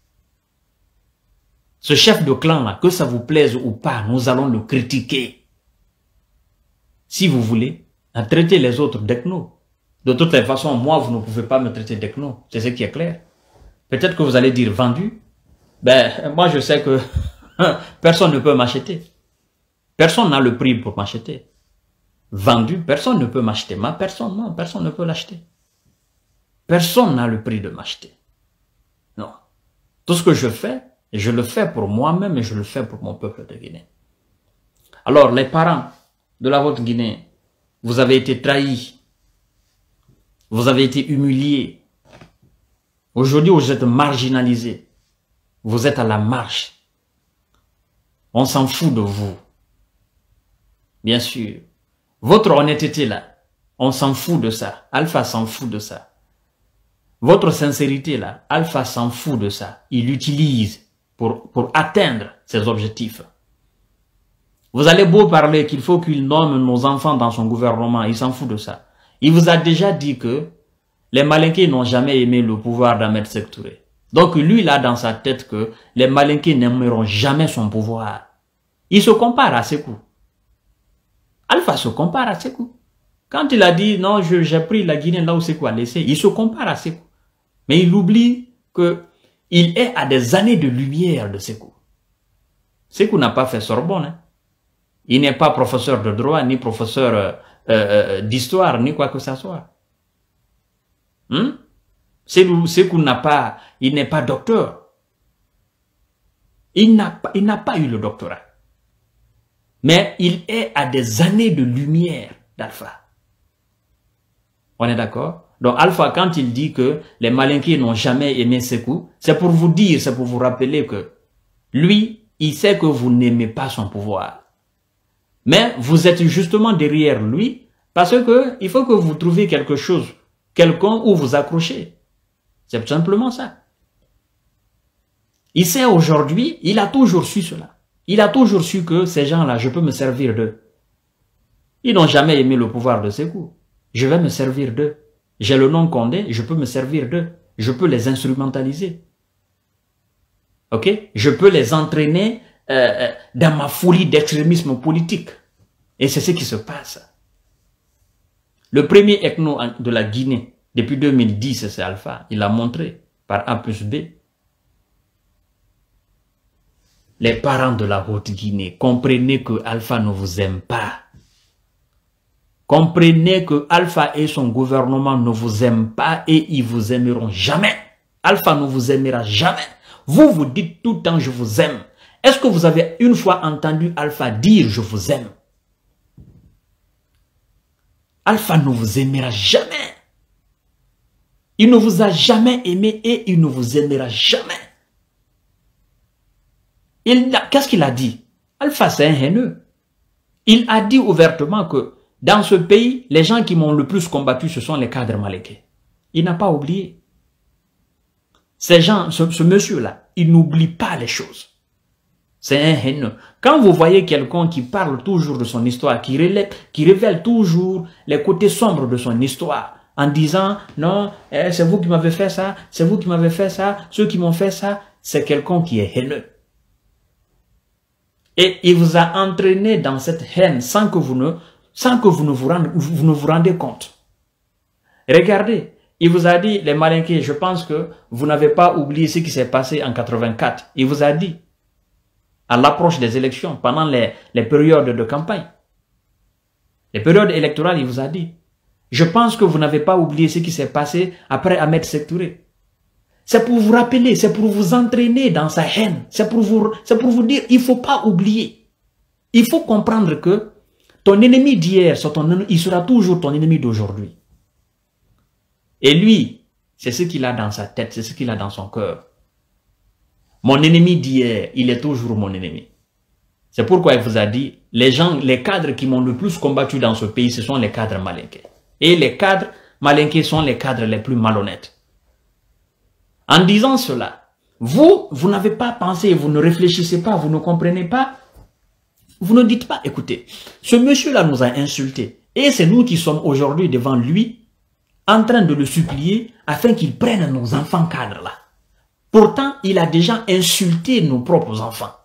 Ce chef de clan-là, que ça vous plaise ou pas, nous allons le critiquer. Si vous voulez, traiter les autres d'ethno. De toutes les façons, moi, vous ne pouvez pas me traiter d'ethno. C'est ce qui est clair. Peut-être que vous allez dire vendu. Ben, moi, je sais que personne ne peut m'acheter. Personne n'a le prix pour m'acheter. Vendu, personne ne peut m'acheter. Ma personne, non, personne ne peut l'acheter. Personne n'a le prix de m'acheter. Non. Tout ce que je fais, je le fais pour moi-même et je le fais pour mon peuple de Guinée. Alors, les parents de la Haute-Guinée, vous avez été trahis. Vous avez été humiliés. Aujourd'hui, vous êtes marginalisés. Vous êtes à la marche. On s'en fout de vous. Bien sûr. Votre honnêteté là, on s'en fout de ça. Alpha s'en fout de ça. Votre sincérité là, Alpha s'en fout de ça. Il l'utilise pour atteindre ses objectifs. Vous allez beau parler qu'il faut qu'il nomme nos enfants dans son gouvernement, il s'en fout de ça. Il vous a déjà dit que les Malinqués n'ont jamais aimé le pouvoir d'Ahmed Sékou Touré. Donc lui, il a dans sa tête que les Malinqués n'aimeront jamais son pouvoir. Il se compare à Sékou. Alpha se compare à Sékou. Quand il a dit, non, j'ai pris la Guinée là où Sékou a laissé, il se compare à Sékou. Mais il oublie qu'il est à des années de lumière de Sékou. Sékou n'a pas fait Sorbonne. Hein. Il n'est pas professeur de droit, ni professeur d'histoire, ni quoi que ce soit. Sékou il n'est pas docteur. Il n'a pas eu le doctorat. Mais il est à des années de lumière d'Alpha. On est d'accord? Donc Alpha, quand il dit que les Malinqués n'ont jamais aimé Sékou, c'est pour vous dire, c'est pour vous rappeler que lui, il sait que vous n'aimez pas son pouvoir. Mais vous êtes justement derrière lui parce que il faut que vous trouviez quelque chose, quelqu'un où vous accrochez. C'est tout simplement ça. Il sait aujourd'hui, il a toujours su cela. Il a toujours su que ces gens-là, je peux me servir d'eux. Ils n'ont jamais aimé le pouvoir de Sékou. Je vais me servir d'eux. J'ai le nom Condé, je peux me servir d'eux. Je peux les instrumentaliser. Ok? Je peux les entraîner dans ma folie d'extrémisme politique. Et c'est ce qui se passe. Le premier ethno de la Guinée, depuis 2010, c'est Alpha. Il l'a montré par A plus B. Les parents de la Haute-Guinée, comprenez que Alpha ne vous aime pas. Comprenez que Alpha et son gouvernement ne vous aiment pas et ils vous aimeront jamais. Alpha ne vous aimera jamais. Vous vous dites tout le temps je vous aime. Est-ce que vous avez une fois entendu Alpha dire je vous aime? Alpha ne vous aimera jamais. Il ne vous a jamais aimé et il ne vous aimera jamais. Qu'est-ce qu'il a dit? Alpha, c'est un haineux. Il a dit ouvertement que dans ce pays, les gens qui m'ont le plus combattu, ce sont les cadres malinqués. Il n'a pas oublié. Ces gens, ce monsieur-là, il n'oublie pas les choses. C'est un haineux. Quand vous voyez quelqu'un qui parle toujours de son histoire, qui révèle toujours les côtés sombres de son histoire, en disant, non, c'est vous qui m'avez fait ça, c'est vous qui m'avez fait ça, ceux qui m'ont fait ça, c'est quelqu'un qui est haineux. Et il vous a entraîné dans cette haine sans que vous ne vous rendez compte. Regardez, il vous a dit, les Malinqués, je pense que vous n'avez pas oublié ce qui s'est passé en 84. Il vous a dit, à l'approche des élections, pendant les périodes de campagne, les périodes électorales, il vous a dit, je pense que vous n'avez pas oublié ce qui s'est passé après Ahmed Sékou Touré. C'est pour vous rappeler, c'est pour vous entraîner dans sa haine. C'est pour vous dire, il ne faut pas oublier. Il faut comprendre que ton ennemi d'hier, il sera toujours ton ennemi d'aujourd'hui. Et lui, c'est ce qu'il a dans sa tête, c'est ce qu'il a dans son cœur. Mon ennemi d'hier, il est toujours mon ennemi. C'est pourquoi il vous a dit, les cadres qui m'ont le plus combattu dans ce pays, ce sont les cadres malinqués. Et les cadres malinqués sont les cadres les plus malhonnêtes. En disant cela, vous n'avez pas pensé, vous ne réfléchissez pas, vous ne comprenez pas. Vous ne dites pas, écoutez, ce monsieur-là nous a insultés. Et c'est nous qui sommes aujourd'hui devant lui, en train de le supplier, afin qu'il prenne nos enfants cadres-là. Pourtant, il a déjà insulté nos propres enfants.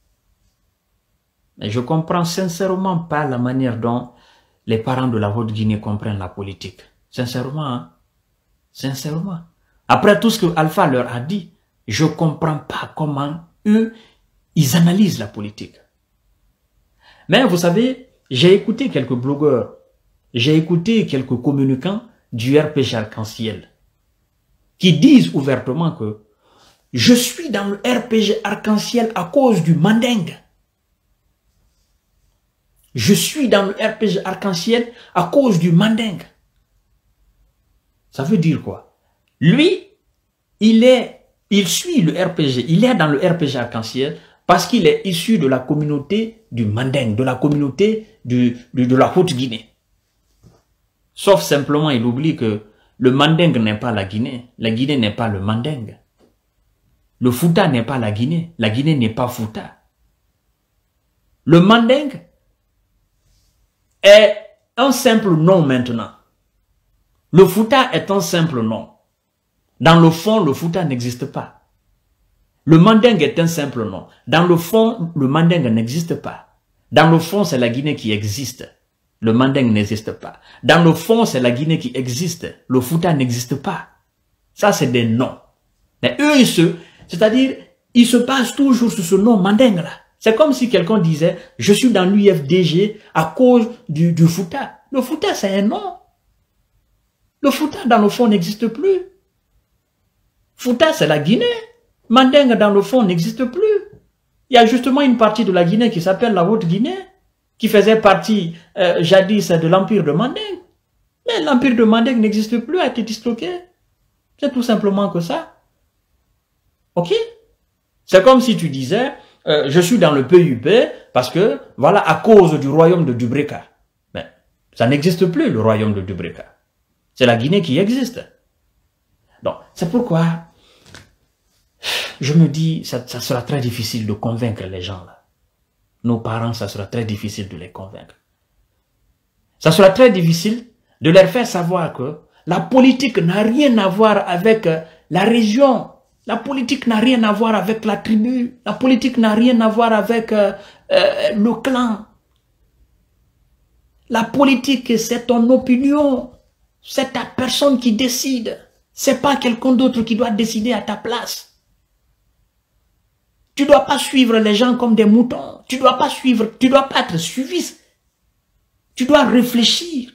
Mais je comprends sincèrement pas la manière dont les parents de la Haute-Guinée comprennent la politique. Sincèrement, hein? Sincèrement. Après tout ce que Alpha leur a dit, je ne comprends pas comment eux, ils analysent la politique. Mais vous savez, j'ai écouté quelques blogueurs, j'ai écouté quelques communicants du RPG Arc-en-Ciel qui disent ouvertement que je suis dans le RPG Arc-en-Ciel à cause du Mandingue. Je suis dans le RPG Arc-en-Ciel à cause du Mandingue. Ça veut dire quoi? Lui, il suit le RPG, il est dans le RPG Arc-en-Ciel parce qu'il est issu de la communauté du Mandingue, de la communauté de la Haute-Guinée. Sauf simplement, il oublie que le Mandingue n'est pas la Guinée n'est pas le Mandingue. Le Fouta n'est pas la Guinée n'est pas Fouta. Le Mandingue est un simple nom maintenant. Le Fouta est un simple nom. Dans le fond, le Fouta n'existe pas. Le Mandingue est un simple nom. Dans le fond, le Mandingue n'existe pas. Dans le fond, c'est la Guinée qui existe. Le Mandingue n'existe pas. Dans le fond, c'est la Guinée qui existe. Le Fouta n'existe pas. Ça, c'est des noms. Mais eux, c'est-à-dire, ils se basent toujours sur ce nom Mandingue-là. C'est comme si quelqu'un disait, je suis dans l'UFDG à cause du Fouta. Le Fouta, c'est un nom. Le Fouta, dans le fond, n'existe plus. Fouta, c'est la Guinée. Mandingue, dans le fond, n'existe plus. Il y a justement une partie de la Guinée qui s'appelle la Haute-Guinée, qui faisait partie jadis de l'Empire de Mandingue. Mais l'Empire de Mandingue n'existe plus, a été disloqué. C'est tout simplement que ça. Ok? C'est comme si tu disais, je suis dans le PUP parce que, voilà, à cause du royaume de Dubreka. Mais ça n'existe plus, le royaume de Dubreka. C'est la Guinée qui existe. Donc, c'est pourquoi je me dis, ça sera très difficile de convaincre les gens là. nos parents, ça sera très difficile de les convaincre. Ça sera très difficile de leur faire savoir que la politique n'a rien à voir avec la région. La politique n'a rien à voir avec la tribu. La politique n'a rien à voir avec le clan. La politique, c'est ton opinion. C'est ta personne qui décide. C'est pas quelqu'un d'autre qui doit décider à ta place. Tu dois pas suivre les gens comme des moutons. Tu dois pas être suivi. Tu dois réfléchir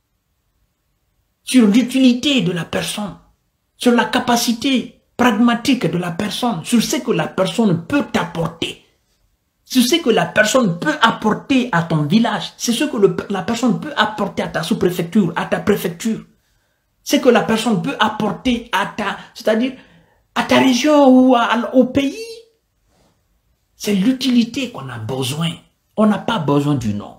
sur l'utilité de la personne, sur la capacité pragmatique de la personne, sur ce que la personne peut t'apporter, sur ce que la personne peut apporter à ton village, c'est ce que la personne peut apporter à ta sous-préfecture, à ta préfecture, ce que la personne peut apporter à c'est-à-dire à ta région ou au pays. C'est l'utilité qu'on a besoin. On n'a pas besoin du nom.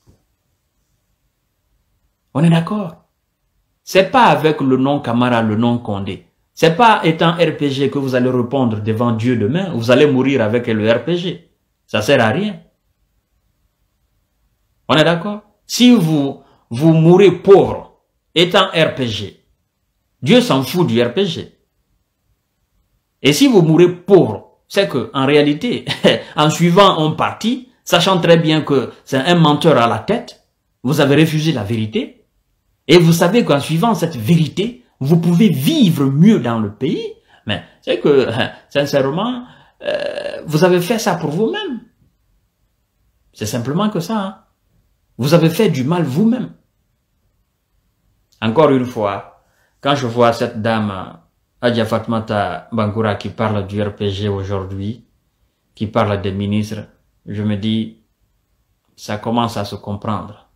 On est d'accord? C'est pas avec le nom Camara, le nom Condé. C'est pas étant RPG que vous allez répondre devant Dieu demain. Vous allez mourir avec le RPG. Ça sert à rien. On est d'accord? Si vous mourrez pauvre, étant RPG, Dieu s'en fout du RPG. Et si vous mourrez pauvre, c'est que en réalité, en suivant un parti, sachant très bien que c'est un menteur à la tête, vous avez refusé la vérité, et vous savez qu'en suivant cette vérité, vous pouvez vivre mieux dans le pays, mais c'est que, sincèrement, vous avez fait ça pour vous-même. C'est simplement que ça. Hein. Vous avez fait du mal vous-même. Encore une fois, quand je vois cette dame, Adja Fatmata Bangoura, qui parle du RPG aujourd'hui, qui parle des ministres, je me dis, ça commence à se comprendre.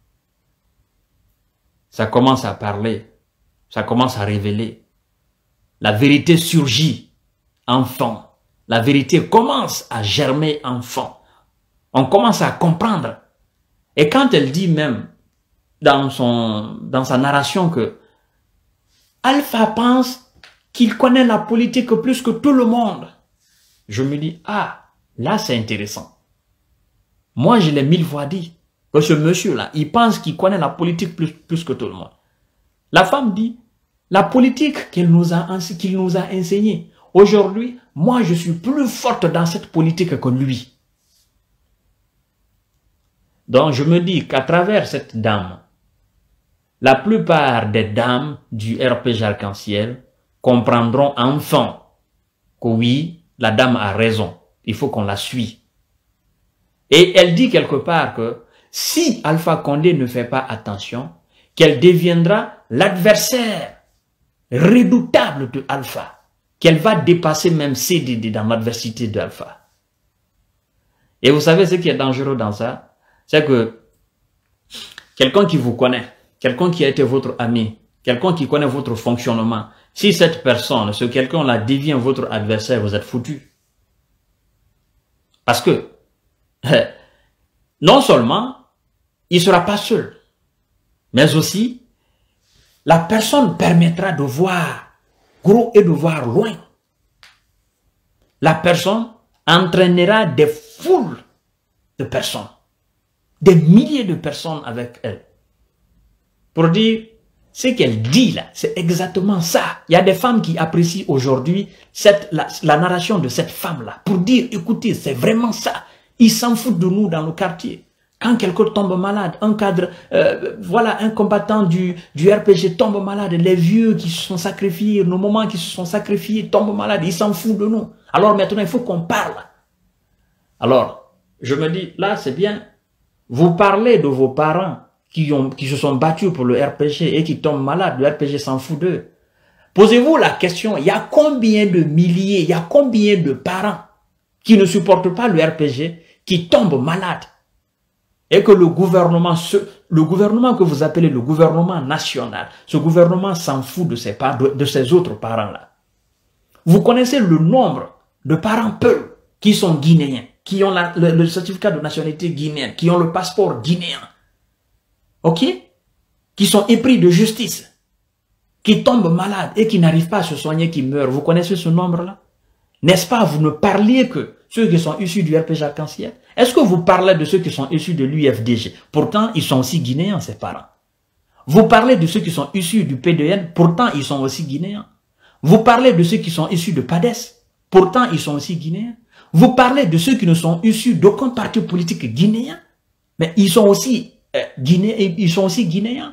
Ça commence à parler. Ça commence à révéler. La vérité surgit enfant. La vérité commence à germer enfant. On commence à comprendre. Et quand elle dit même dans sa narration que Alpha pense qu'il connaît la politique plus que tout le monde, je me dis, ah, là c'est intéressant. Moi je l'ai 1000 fois dit, que ce monsieur-là, il pense qu'il connaît la politique plus que tout le monde. La femme dit, la politique qu'il nous a enseignée, aujourd'hui, moi je suis plus forte dans cette politique que lui. Donc je me dis qu'à travers cette dame, la plupart des dames du RPG Arc-en-Ciel comprendront enfin que oui, la dame a raison, il faut qu'on la suit. Et elle dit quelque part que si Alpha Condé ne fait pas attention, qu'elle deviendra l'adversaire redoutable de Alpha, qu'elle va dépasser même CDD dans l'adversité d'Alpha. Et vous savez ce qui est dangereux dans ça? C'est que quelqu'un qui vous connaît, quelqu'un qui a été votre ami, quelqu'un qui connaît votre fonctionnement, si cette personne, ce quelqu'un-là devient votre adversaire, vous êtes foutu. Parce que, non seulement, il ne sera pas seul, mais aussi, la personne permettra de voir gros et de voir loin. La personne entraînera des foules de personnes, des milliers de personnes avec elle. Pour dire, ce qu'elle dit là, c'est exactement ça. Il y a des femmes qui apprécient aujourd'hui la narration de cette femme-là. Pour dire, écoutez, c'est vraiment ça. Ils s'en foutent de nous dans le quartier. Quand quelqu'un tombe malade, un cadre, voilà, un combattant du RPG tombe malade, les vieux qui se sont sacrifiés, nos mamans qui se sont sacrifiés tombent malades, ils s'en foutent de nous. Alors maintenant, il faut qu'on parle. Alors, je me dis, là, c'est bien. Vous parlez de vos parents qui se sont battus pour le RPG et qui tombent malades, le RPG s'en fout d'eux. Posez-vous la question, il y a combien de milliers, il y a combien de parents qui ne supportent pas le RPG, qui tombent malades? Et que le gouvernement que vous appelez le gouvernement national, ce gouvernement s'en fout de ses autres parents-là. Vous connaissez le nombre de parents Peul qui sont guinéens, qui ont le certificat de nationalité guinéenne, qui ont le passeport guinéen, ok? Qui sont épris de justice, qui tombent malades et qui n'arrivent pas à se soigner, qui meurent. Vous connaissez ce nombre-là? N'est-ce pas, vous ne parliez que ceux qui sont issus du RPG Arc-en-Ciel? Est-ce que vous parlez de ceux qui sont issus de l'UFDG? Pourtant, ils sont aussi guinéens, ces parents. Vous parlez de ceux qui sont issus du PDN, pourtant ils sont aussi guinéens. Vous parlez de ceux qui sont issus de PADES, pourtant ils sont aussi guinéens. Vous parlez de ceux qui ne sont issus d'aucun parti politique guinéen, mais ils sont aussi guinéens.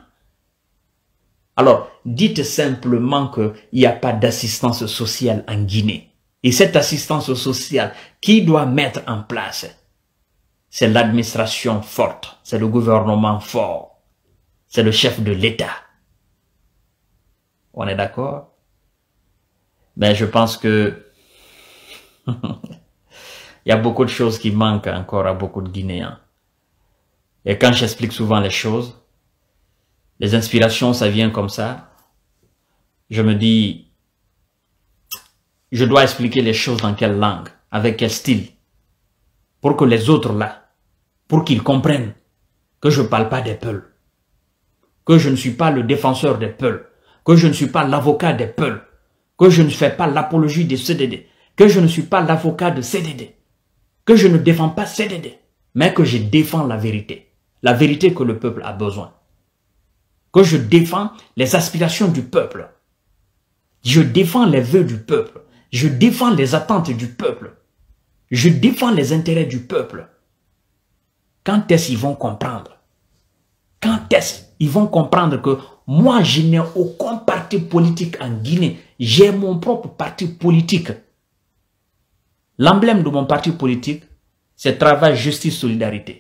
Alors, dites simplement qu'il n'y a pas d'assistance sociale en Guinée. Et cette assistance sociale, qui doit mettre en place? C'est l'administration forte, c'est le gouvernement fort. C'est le chef de l'État. On est d'accord? Mais je pense que il y a beaucoup de choses qui manquent encore à beaucoup de Guinéens. Et quand j'explique souvent les choses, les inspirations, ça vient comme ça. Je me dis, je dois expliquer les choses dans quelle langue, avec quel style, pour que les autres là, pour qu'ils comprennent que je ne parle pas des peuples, que je ne suis pas le défenseur des peuples, que je ne suis pas l'avocat des peuples, que je ne fais pas l'apologie des CDD, que je ne suis pas l'avocat de CDD, que je ne défends pas CDD, mais que je défends la vérité que le peuple a besoin, que je défends les aspirations du peuple, je défends les vœux du peuple, je défends les attentes du peuple, je défends les intérêts du peuple. Quand est-ce qu'ils vont comprendre? Quand est-ce qu'ils vont comprendre que moi, je n'ai aucun parti politique en Guinée. J'ai mon propre parti politique. L'emblème de mon parti politique, c'est Travail, Justice, Solidarité.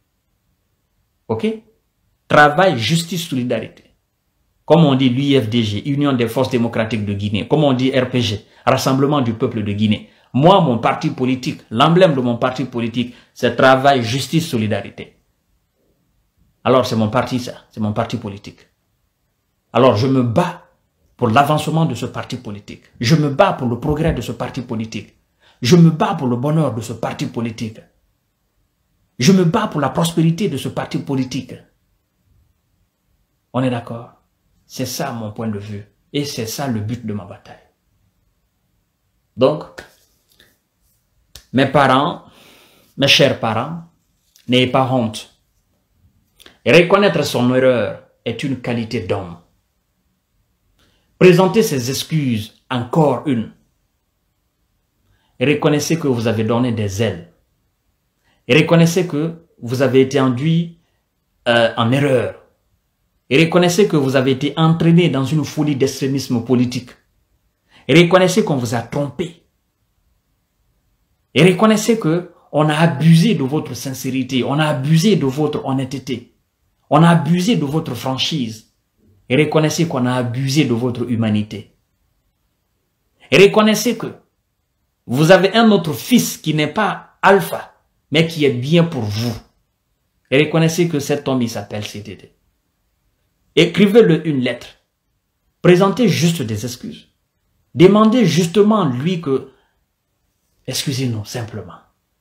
Ok? Travail, Justice, Solidarité. Comme on dit l'UFDG, Union des Forces Démocratiques de Guinée. Comme on dit RPG, Rassemblement du Peuple de Guinée. Moi, mon parti politique, l'emblème de mon parti politique, c'est Travail, Justice, Solidarité. Alors c'est mon parti ça, c'est mon parti politique. Alors je me bats pour l'avancement de ce parti politique. Je me bats pour le progrès de ce parti politique. Je me bats pour le bonheur de ce parti politique. Je me bats pour la prospérité de ce parti politique. On est d'accord? C'est ça mon point de vue. Et c'est ça le but de ma bataille. Donc, mes parents, mes chers parents, n'ayez pas honte. Et reconnaître son erreur est une qualité d'homme. Présentez ses excuses, encore une. Et reconnaissez que vous avez donné des ailes. Et reconnaissez que vous avez été induit en erreur. Et reconnaissez que vous avez été entraîné dans une folie d'extrémisme politique. Et reconnaissez qu'on vous a trompé. Et reconnaissez qu'on a abusé de votre sincérité, on a abusé de votre honnêteté. On a abusé de votre franchise. Et reconnaissez qu'on a abusé de votre humanité. Et reconnaissez que vous avez un autre fils qui n'est pas alpha, mais qui est bien pour vous. Et reconnaissez que cet homme, il s'appelle CDD. Écrivez-le une lettre. Présentez juste des excuses. Demandez justement lui que, excusez-nous simplement.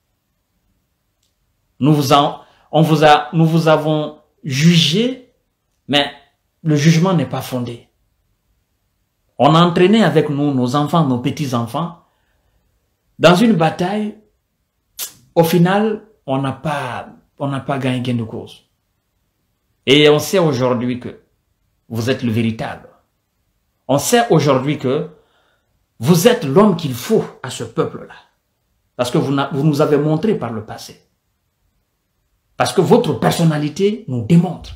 Nous vous avons jugé, mais le jugement n'est pas fondé. On a entraîné avec nous, nos enfants, nos petits-enfants, dans une bataille. Au final, on n'a pas gagné gain de cause. Et on sait aujourd'hui que vous êtes le véritable. On sait aujourd'hui que vous êtes l'homme qu'il faut à ce peuple-là. Parce que vous nous avez montré par le passé. Parce que votre personnalité nous démontre.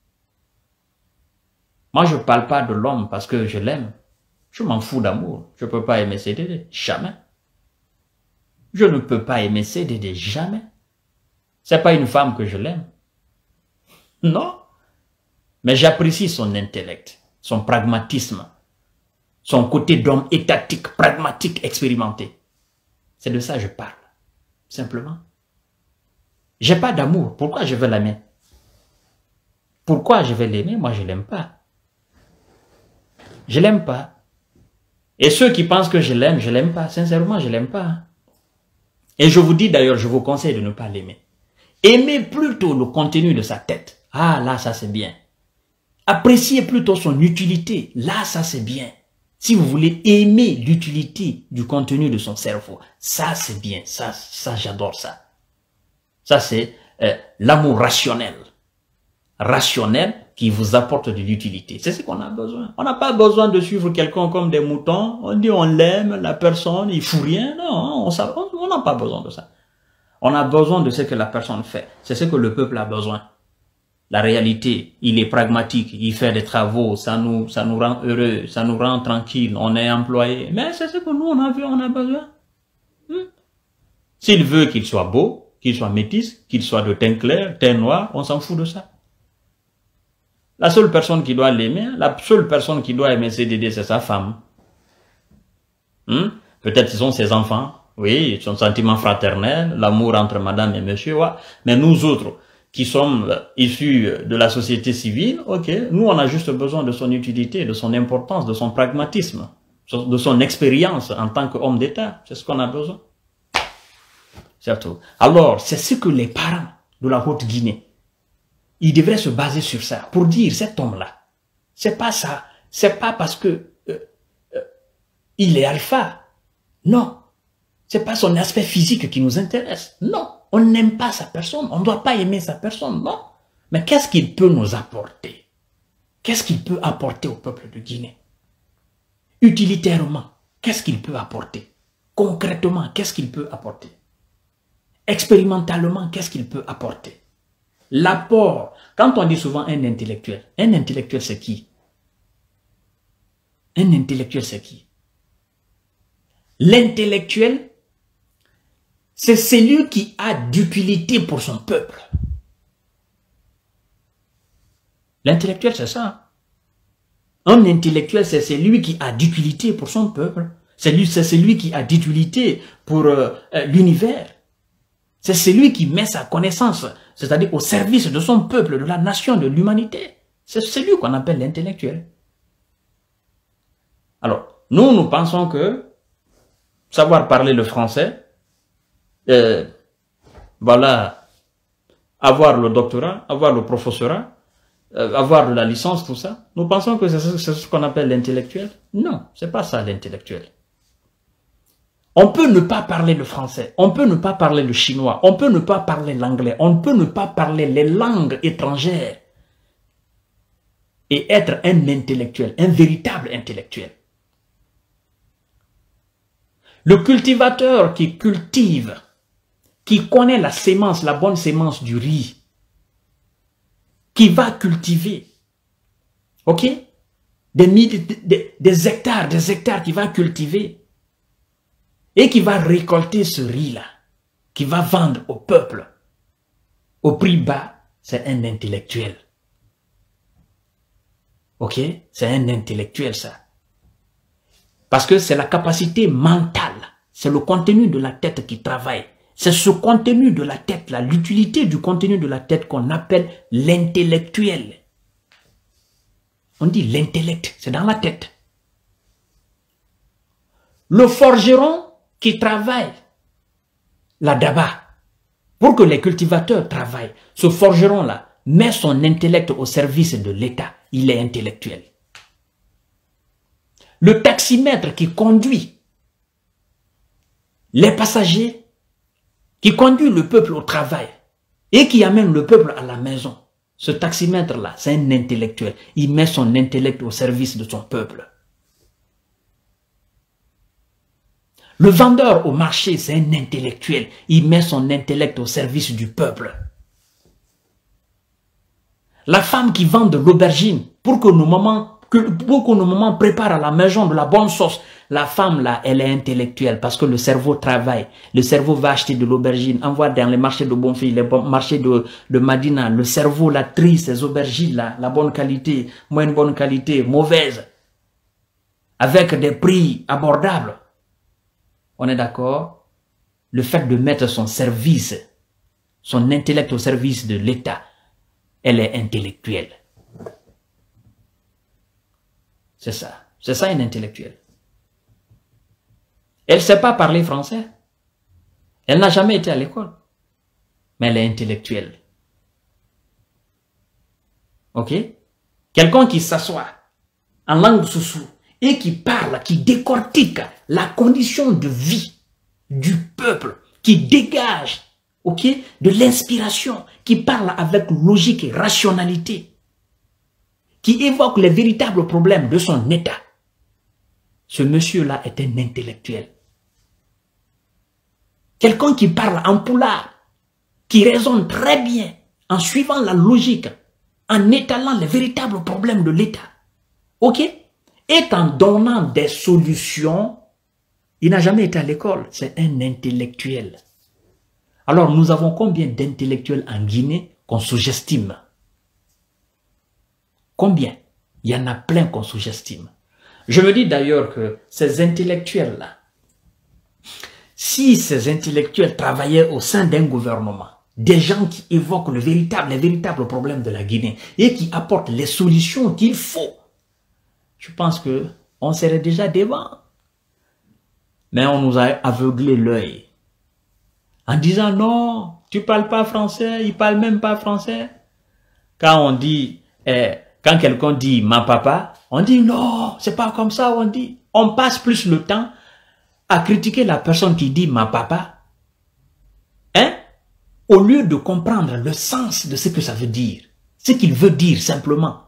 Moi, je ne parle pas de l'homme parce que je l'aime. Je m'en fous d'amour. Je ne peux pas aimer CDD. Jamais. Je ne peux pas aimer CDD. Jamais. Ce n'est pas une femme que je l'aime. Non. Mais j'apprécie son intellect, son pragmatisme, son côté d'homme étatique, pragmatique, expérimenté. C'est de ça que je parle. Simplement. J'ai pas d'amour. Pourquoi je veux l'aimer? Pourquoi je vais l'aimer? Moi, je l'aime pas. Je l'aime pas. Et ceux qui pensent que je l'aime pas. Sincèrement, je l'aime pas. Et je vous dis d'ailleurs, je vous conseille de ne pas l'aimer. Aimez plutôt le contenu de sa tête. Ah, là, ça c'est bien. Appréciez plutôt son utilité. Là, ça c'est bien. si vous voulez aimer l'utilité du contenu de son cerveau, ça c'est bien, ça j'adore ça. Ça c'est l'amour rationnel. Rationnel qui vous apporte de l'utilité. C'est ce qu'on a besoin. On n'a pas besoin de suivre quelqu'un comme des moutons. On dit on l'aime, la personne, il fout rien. Non, on n'a pas besoin de ça. On a besoin de ce que la personne fait. C'est ce que le peuple a besoin. La réalité, il est pragmatique, il fait des travaux, ça nous rend heureux, ça nous rend tranquille, on est employé. Mais c'est ce que nous, on a besoin. S'il veut qu'il soit beau, qu'il soit métis, qu'il soit de teint clair, teint noir, on s'en fout de ça. La seule personne qui doit l'aimer, la seule personne qui doit aimer CDD, c'est sa femme. Peut-être ce sont ses enfants, oui, son sentiment fraternel, l'amour entre madame et monsieur, ouais. Mais nous autres, qui sommes issus de la société civile, ok, nous on a juste besoin de son utilité, de son importance, de son pragmatisme, de son expérience en tant qu'homme d'État. C'est ce qu'on a besoin. Surtout. Alors, c'est ce que les parents de la Haute-Guinée, ils devraient se baser sur ça, pour dire cet homme-là, c'est pas ça, c'est pas parce que il est alpha, non, c'est pas son aspect physique qui nous intéresse, non, on n'aime pas sa personne, on ne doit pas aimer sa personne, non, mais qu'est-ce qu'il peut nous apporter? Qu'est-ce qu'il peut apporter au peuple de Guinée? Utilitairement, qu'est-ce qu'il peut apporter? Concrètement, qu'est-ce qu'il peut apporter? Expérimentalement, qu'est-ce qu'il peut apporter? L'apport, quand on dit souvent un intellectuel c'est qui? Un intellectuel c'est qui? L'intellectuel, c'est celui qui a d'utilité pour son peuple. L'intellectuel c'est ça. Un intellectuel c'est celui qui a d'utilité pour son peuple. C'est celui qui a d'utilité pour l'univers. C'est celui qui met sa connaissance, c'est-à-dire au service de son peuple, de la nation, de l'humanité. C'est celui qu'on appelle l'intellectuel. Alors, nous pensons que savoir parler le français, voilà, avoir le doctorat, avoir le professorat, avoir de la licence, tout ça, nous pensons que c'est ce qu'on appelle l'intellectuel. Non, c'est pas ça l'intellectuel. On peut ne pas parler le français, on peut ne pas parler le chinois, on peut ne pas parler l'anglais, on peut ne pas parler les langues étrangères et être un intellectuel, un véritable intellectuel. Le cultivateur qui cultive, qui connaît la sémence, la bonne sémence du riz, qui va cultiver, ok, des hectares qui va cultiver, et qui va récolter ce riz-là, qui va vendre au peuple au prix bas, c'est un intellectuel. Ok? C'est un intellectuel, ça. Parce que c'est la capacité mentale, c'est le contenu de la tête qui travaille. C'est ce contenu de la tête-là, l'utilité du contenu de la tête qu'on appelle l'intellectuel. On dit l'intellect, c'est dans la tête. Le forgeron qui travaille la daba, pour que les cultivateurs travaillent, ce forgeron-là met son intellect au service de l'État. Il est intellectuel. Le taximètre qui conduit les passagers, qui conduit le peuple au travail et qui amène le peuple à la maison, ce taximètre-là, c'est un intellectuel. Il met son intellect au service de son peuple. Le vendeur au marché, c'est un intellectuel. Il met son intellect au service du peuple. La femme qui vend de l'aubergine pour que nos mamans préparent à la maison de la bonne sauce, la femme là, elle est intellectuelle parce que le cerveau travaille. Le cerveau va acheter de l'aubergine, envoie dans les marchés de Bonfils, les marchés de Madina. Le cerveau là trie ces aubergines là, la bonne qualité, moins bonne qualité, mauvaise, avec des prix abordables. On est d'accord? Le fait de mettre son service, son intellect au service de l'État, elle est intellectuelle. C'est ça. C'est ça une intellectuelle. Elle ne sait pas parler français. Elle n'a jamais été à l'école. Mais elle est intellectuelle. Ok? Quelqu'un qui s'assoit en langue soussou et qui parle, qui décortique la condition de vie du peuple, qui dégage, ok, de l'inspiration, qui parle avec logique et rationalité, qui évoque les véritables problèmes de son état. Ce monsieur-là est un intellectuel. Quelqu'un qui parle en poulard, qui raisonne très bien, en suivant la logique, en étalant les véritables problèmes de l'État. Ok? Et en donnant des solutions, il n'a jamais été à l'école. C'est un intellectuel. Alors, nous avons combien d'intellectuels en Guinée qu'on sous-estime? Combien? Il y en a plein qu'on sous-estime. Je me dis d'ailleurs que ces intellectuels-là, si ces intellectuels travaillaient au sein d'un gouvernement, des gens qui évoquent les véritables problèmes de la Guinée et qui apportent les solutions qu'il faut, je pense que on serait déjà devant. Mais on nous a aveuglé l'œil en disant non, tu parles pas français, il parle même pas français. Quand on dit, quand quelqu'un dit ma papa, on dit non, c'est pas comme ça, on dit. On passe plus le temps à critiquer la personne qui dit ma papa, hein, au lieu de comprendre le sens de ce que ça veut dire, ce qu'il veut dire simplement.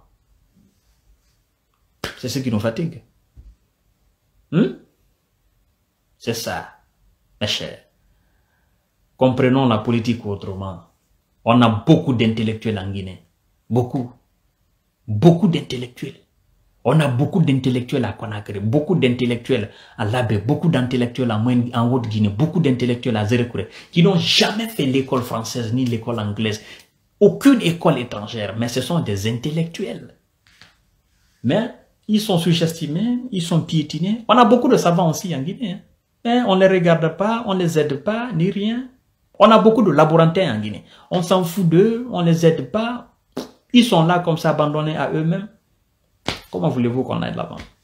C'est ce qui nous fatigue. C'est ça, mes chers. Comprenons la politique autrement. On a beaucoup d'intellectuels en Guinée. Beaucoup. Beaucoup d'intellectuels. On a beaucoup d'intellectuels à Conakry, beaucoup d'intellectuels à Labé, beaucoup d'intellectuels en Haute-Guinée, beaucoup d'intellectuels à Zérekouré, qui n'ont jamais fait l'école française ni l'école anglaise. Aucune école étrangère, mais ce sont des intellectuels. Mais ils sont sous-estimés, ils sont piétinés. On a beaucoup de savants aussi en Guinée. Hein. Mais on ne les regarde pas, on ne les aide pas, ni rien. On a beaucoup de laborantins en Guinée. On s'en fout d'eux, on ne les aide pas. Ils sont là comme ça, abandonnés à eux-mêmes. Comment voulez-vous qu'on aille de l'avant?